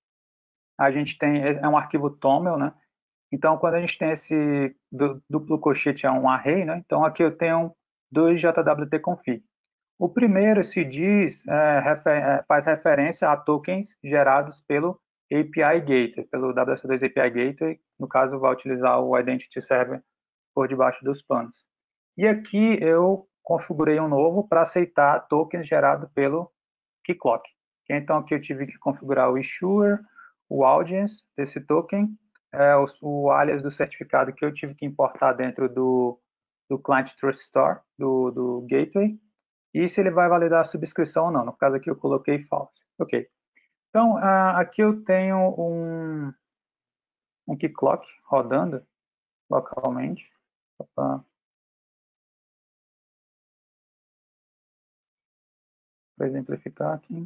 a gente tem um arquivo TOML, né? Então, quando a gente tem esse duplo colchete é um array, né? Então, aqui eu tenho dois JWT config. O primeiro se diz, faz referência a tokens gerados pelo API Gateway, pelo WS2 API Gateway, no caso vai utilizar o Identity Server por debaixo dos panos. E aqui eu configurei um novo para aceitar tokens gerados pelo Keycloak. Então aqui eu tive que configurar o issuer, o audience desse token, o alias do certificado que eu tive que importar dentro do Client Trust Store, do Gateway, e se ele vai validar a subscrição ou não. No caso aqui eu coloquei false. Ok. Então, aqui eu tenho um Keycloak rodando localmente. Para exemplificar aqui.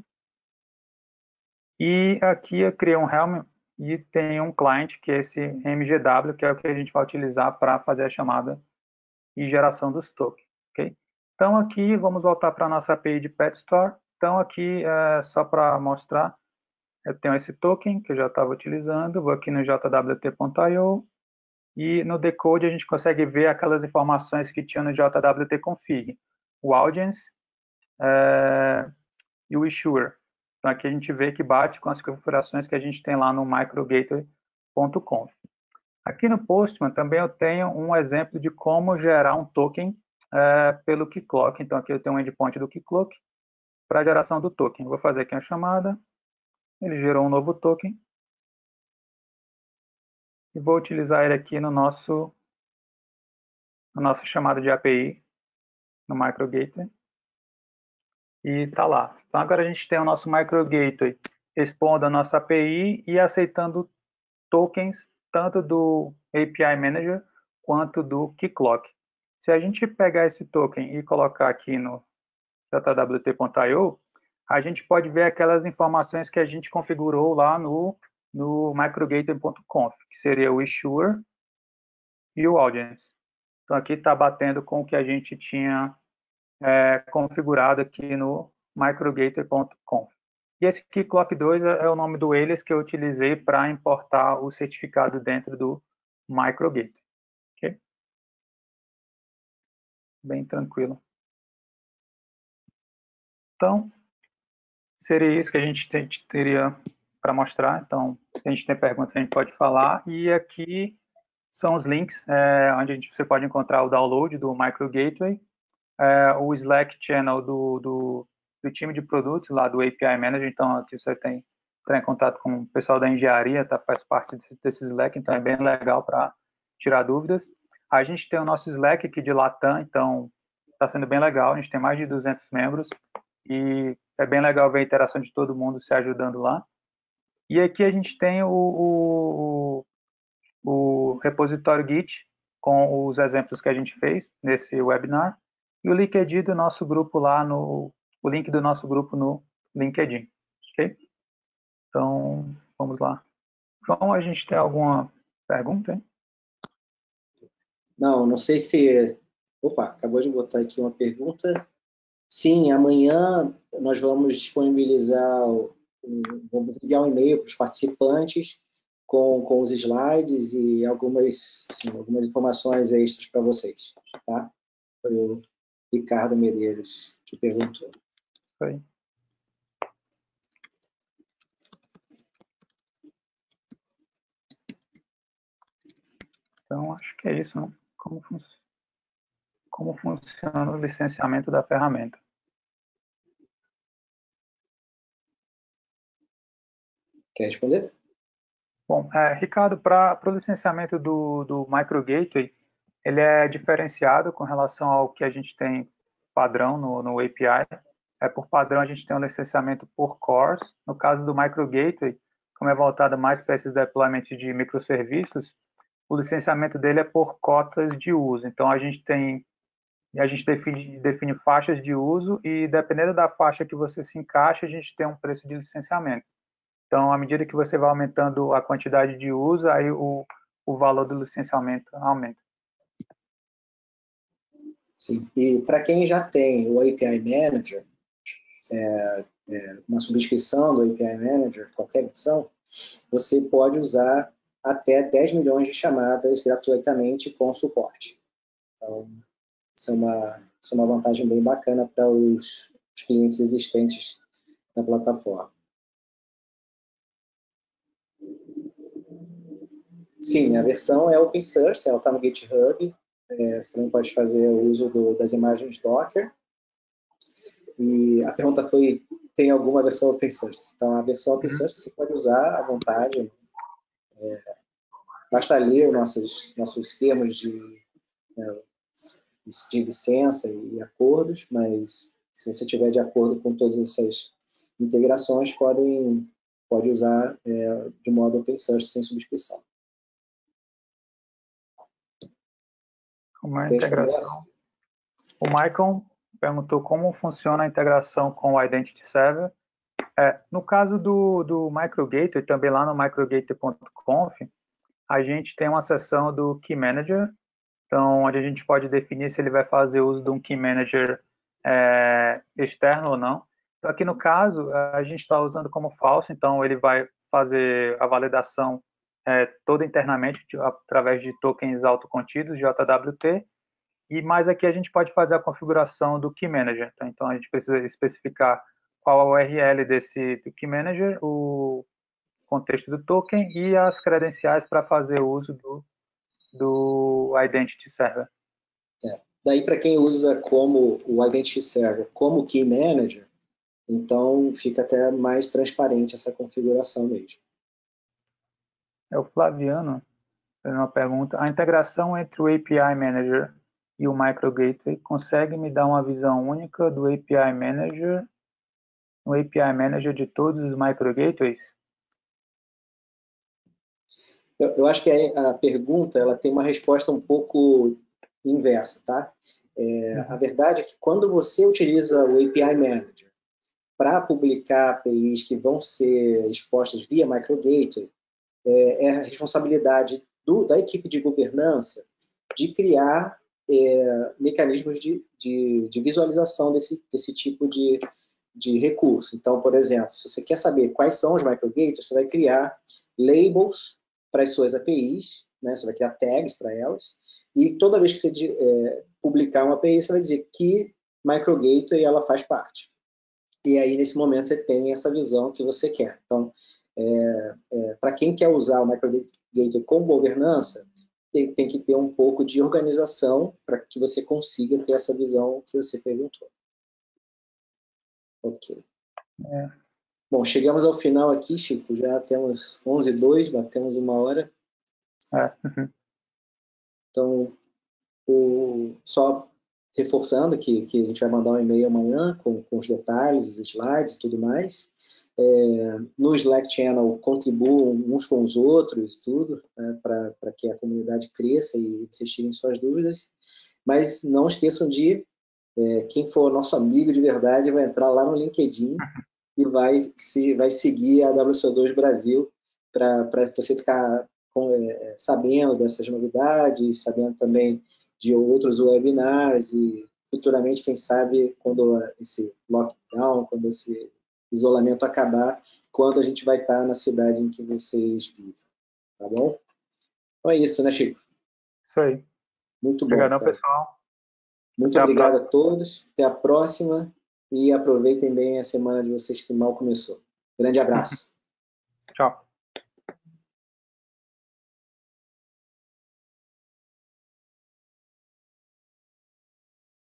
E aqui eu criei um Helm e tem um client, que é esse MGW, que é o que a gente vai utilizar para fazer a chamada e geração dos tokens. Okay? Então, aqui, vamos voltar para a nossa API de Pet Store. Então, aqui, só para mostrar, eu tenho esse token que eu já estava utilizando, vou aqui no jwt.io e no decode a gente consegue ver aquelas informações que tinha no jwt config, o audience e o issuer. Então aqui a gente vê que bate com as configurações que a gente tem lá no microgateway.conf. Aqui no Postman também eu tenho um exemplo de como gerar um token pelo Keycloak. Então aqui eu tenho um endpoint do Keycloak para a geração do token. Vou fazer aqui uma chamada. Ele gerou um novo token. E vou utilizar ele aqui no nossa chamada de API, no MicroGateway. E está lá. Então agora a gente tem o nosso MicroGateway respondo a nossa API e aceitando tokens tanto do API Manager quanto do Keycloak. Se a gente pegar esse token e colocar aqui no jwt.io, a gente pode ver aquelas informações que a gente configurou lá no microgateway.conf, que seria o issuer e o audience. Então aqui está batendo com o que a gente tinha configurado aqui no microgateway.conf. E esse Keycloak 2 é o nome do alias que eu utilizei para importar o certificado dentro do MicroGateway. Okay? Bem tranquilo. Então, seria isso que a gente teria para mostrar. Então, se a gente tem perguntas, a gente pode falar. E aqui são os links onde você pode encontrar o download do Micro Gateway, o Slack channel do time de produtos lá do API Manager. Então, aqui você tem entrar em contato com o pessoal da engenharia, faz parte desse Slack, então é bem legal para tirar dúvidas. A gente tem o nosso Slack aqui de Latam, então está sendo bem legal, a gente tem mais de 200 membros e é bem legal ver a interação de todo mundo se ajudando lá. E aqui a gente tem o repositório Git com os exemplos que a gente fez nesse webinar e o LinkedIn do nosso grupo lá o link do nosso grupo no LinkedIn, ok? Então, vamos lá. João, a gente tem alguma pergunta, hein? Não sei se... Opa, acabou de botar aqui uma pergunta. Sim, amanhã nós vamos disponibilizar, vamos enviar um e-mail para os participantes com os slides e algumas informações extras para vocês, tá? Foi o Ricardo Medeiros que perguntou. Foi. Então, acho que é isso, né? Como funciona o licenciamento da ferramenta. Quer responder? Bom, Ricardo, para o licenciamento do Micro Gateway, ele é diferenciado com relação ao que a gente tem padrão no API. Por padrão, a gente tem um licenciamento por cores. No caso do Micro Gateway, como é voltado mais para esses deployments de microserviços, o licenciamento dele é por cotas de uso. Então, a gente define faixas de uso e, dependendo da faixa que você se encaixa, a gente tem um preço de licenciamento. Então, à medida que você vai aumentando a quantidade de uso, aí o valor do licenciamento aumenta. Sim, e para quem já tem o API Manager, uma subscrição do API Manager, qualquer versão, você pode usar até 10 milhões de chamadas gratuitamente com suporte. Então, isso é uma vantagem bem bacana para os clientes existentes na plataforma. Sim, a versão é open source, ela está no GitHub. Você também pode fazer o uso das imagens Docker. E a pergunta foi, tem alguma versão open source? Então, a versão open source você pode usar à vontade. Basta ler os nossos termos de licença e acordos, mas se você tiver de acordo com todas essas integrações, pode usar de modo open source sem subscrição. Uma integração. O Maicon perguntou como funciona a integração com o Identity Server. No caso do Micro Gateway, também lá no microgateway.conf, a gente tem uma seção do Key Manager, então, onde a gente pode definir se ele vai fazer uso de um Key Manager externo ou não. Então, aqui no caso, a gente está usando como falso, então ele vai fazer a validação toda internamente, através de tokens autocontidos, JWT, mas aqui a gente pode fazer a configuração do Key Manager. Tá? Então, a gente precisa especificar qual é o URL do Key Manager, o contexto do token e as credenciais para fazer uso do Identity Server. Daí, para quem usa como o Identity Server como Key Manager, então fica até mais transparente essa configuração mesmo. O Flaviano fez uma pergunta. A integração entre o API Manager e o Micro Gateway consegue me dar uma visão única do API Manager, no API Manager de todos os Micro Gateways? Eu acho que a pergunta ela tem uma resposta um pouco inversa, tá? A verdade é que quando você utiliza o API Manager para publicar APIs que vão ser expostas via Micro Gateway, é a responsabilidade da equipe de governança de criar mecanismos de visualização desse tipo de recurso. Então, por exemplo, se você quer saber quais são os Micro Gateways, você vai criar labels para as suas APIs, né? Você vai criar tags para elas, e toda vez que você publicar uma API, você vai dizer que Micro Gateway ela faz parte. e aí nesse momento você tem essa visão que você quer. Então, para quem quer usar o MicroGate com governança, tem que ter um pouco de organização para que você consiga ter essa visão que você perguntou. Ok. Bom, chegamos ao final aqui, Chico. Já temos 11h02, batemos 1 hora. Então, só reforçando que a gente vai mandar um e-mail amanhã com os detalhes, os slides e tudo mais. No Slack Channel, contribuam uns com os outros, tudo, né, para que a comunidade cresça e vocês tirem suas dúvidas. Mas não esqueçam de, quem for nosso amigo de verdade, vai entrar lá no LinkedIn e vai seguir a WSO2 Brasil para você ficar sabendo dessas novidades, sabendo também de outros webinars e futuramente, quem sabe, quando esse lockdown, quando esse isolamento acabar, quando a gente vai estar na cidade em que vocês vivem, tá bom? Então é isso, né, Chico? Isso aí. Muito bom, Obrigadão, cara. pessoal. Muito obrigado a todos. Até a próxima e aproveitem bem a semana de vocês que mal começou. Grande abraço. Tchau.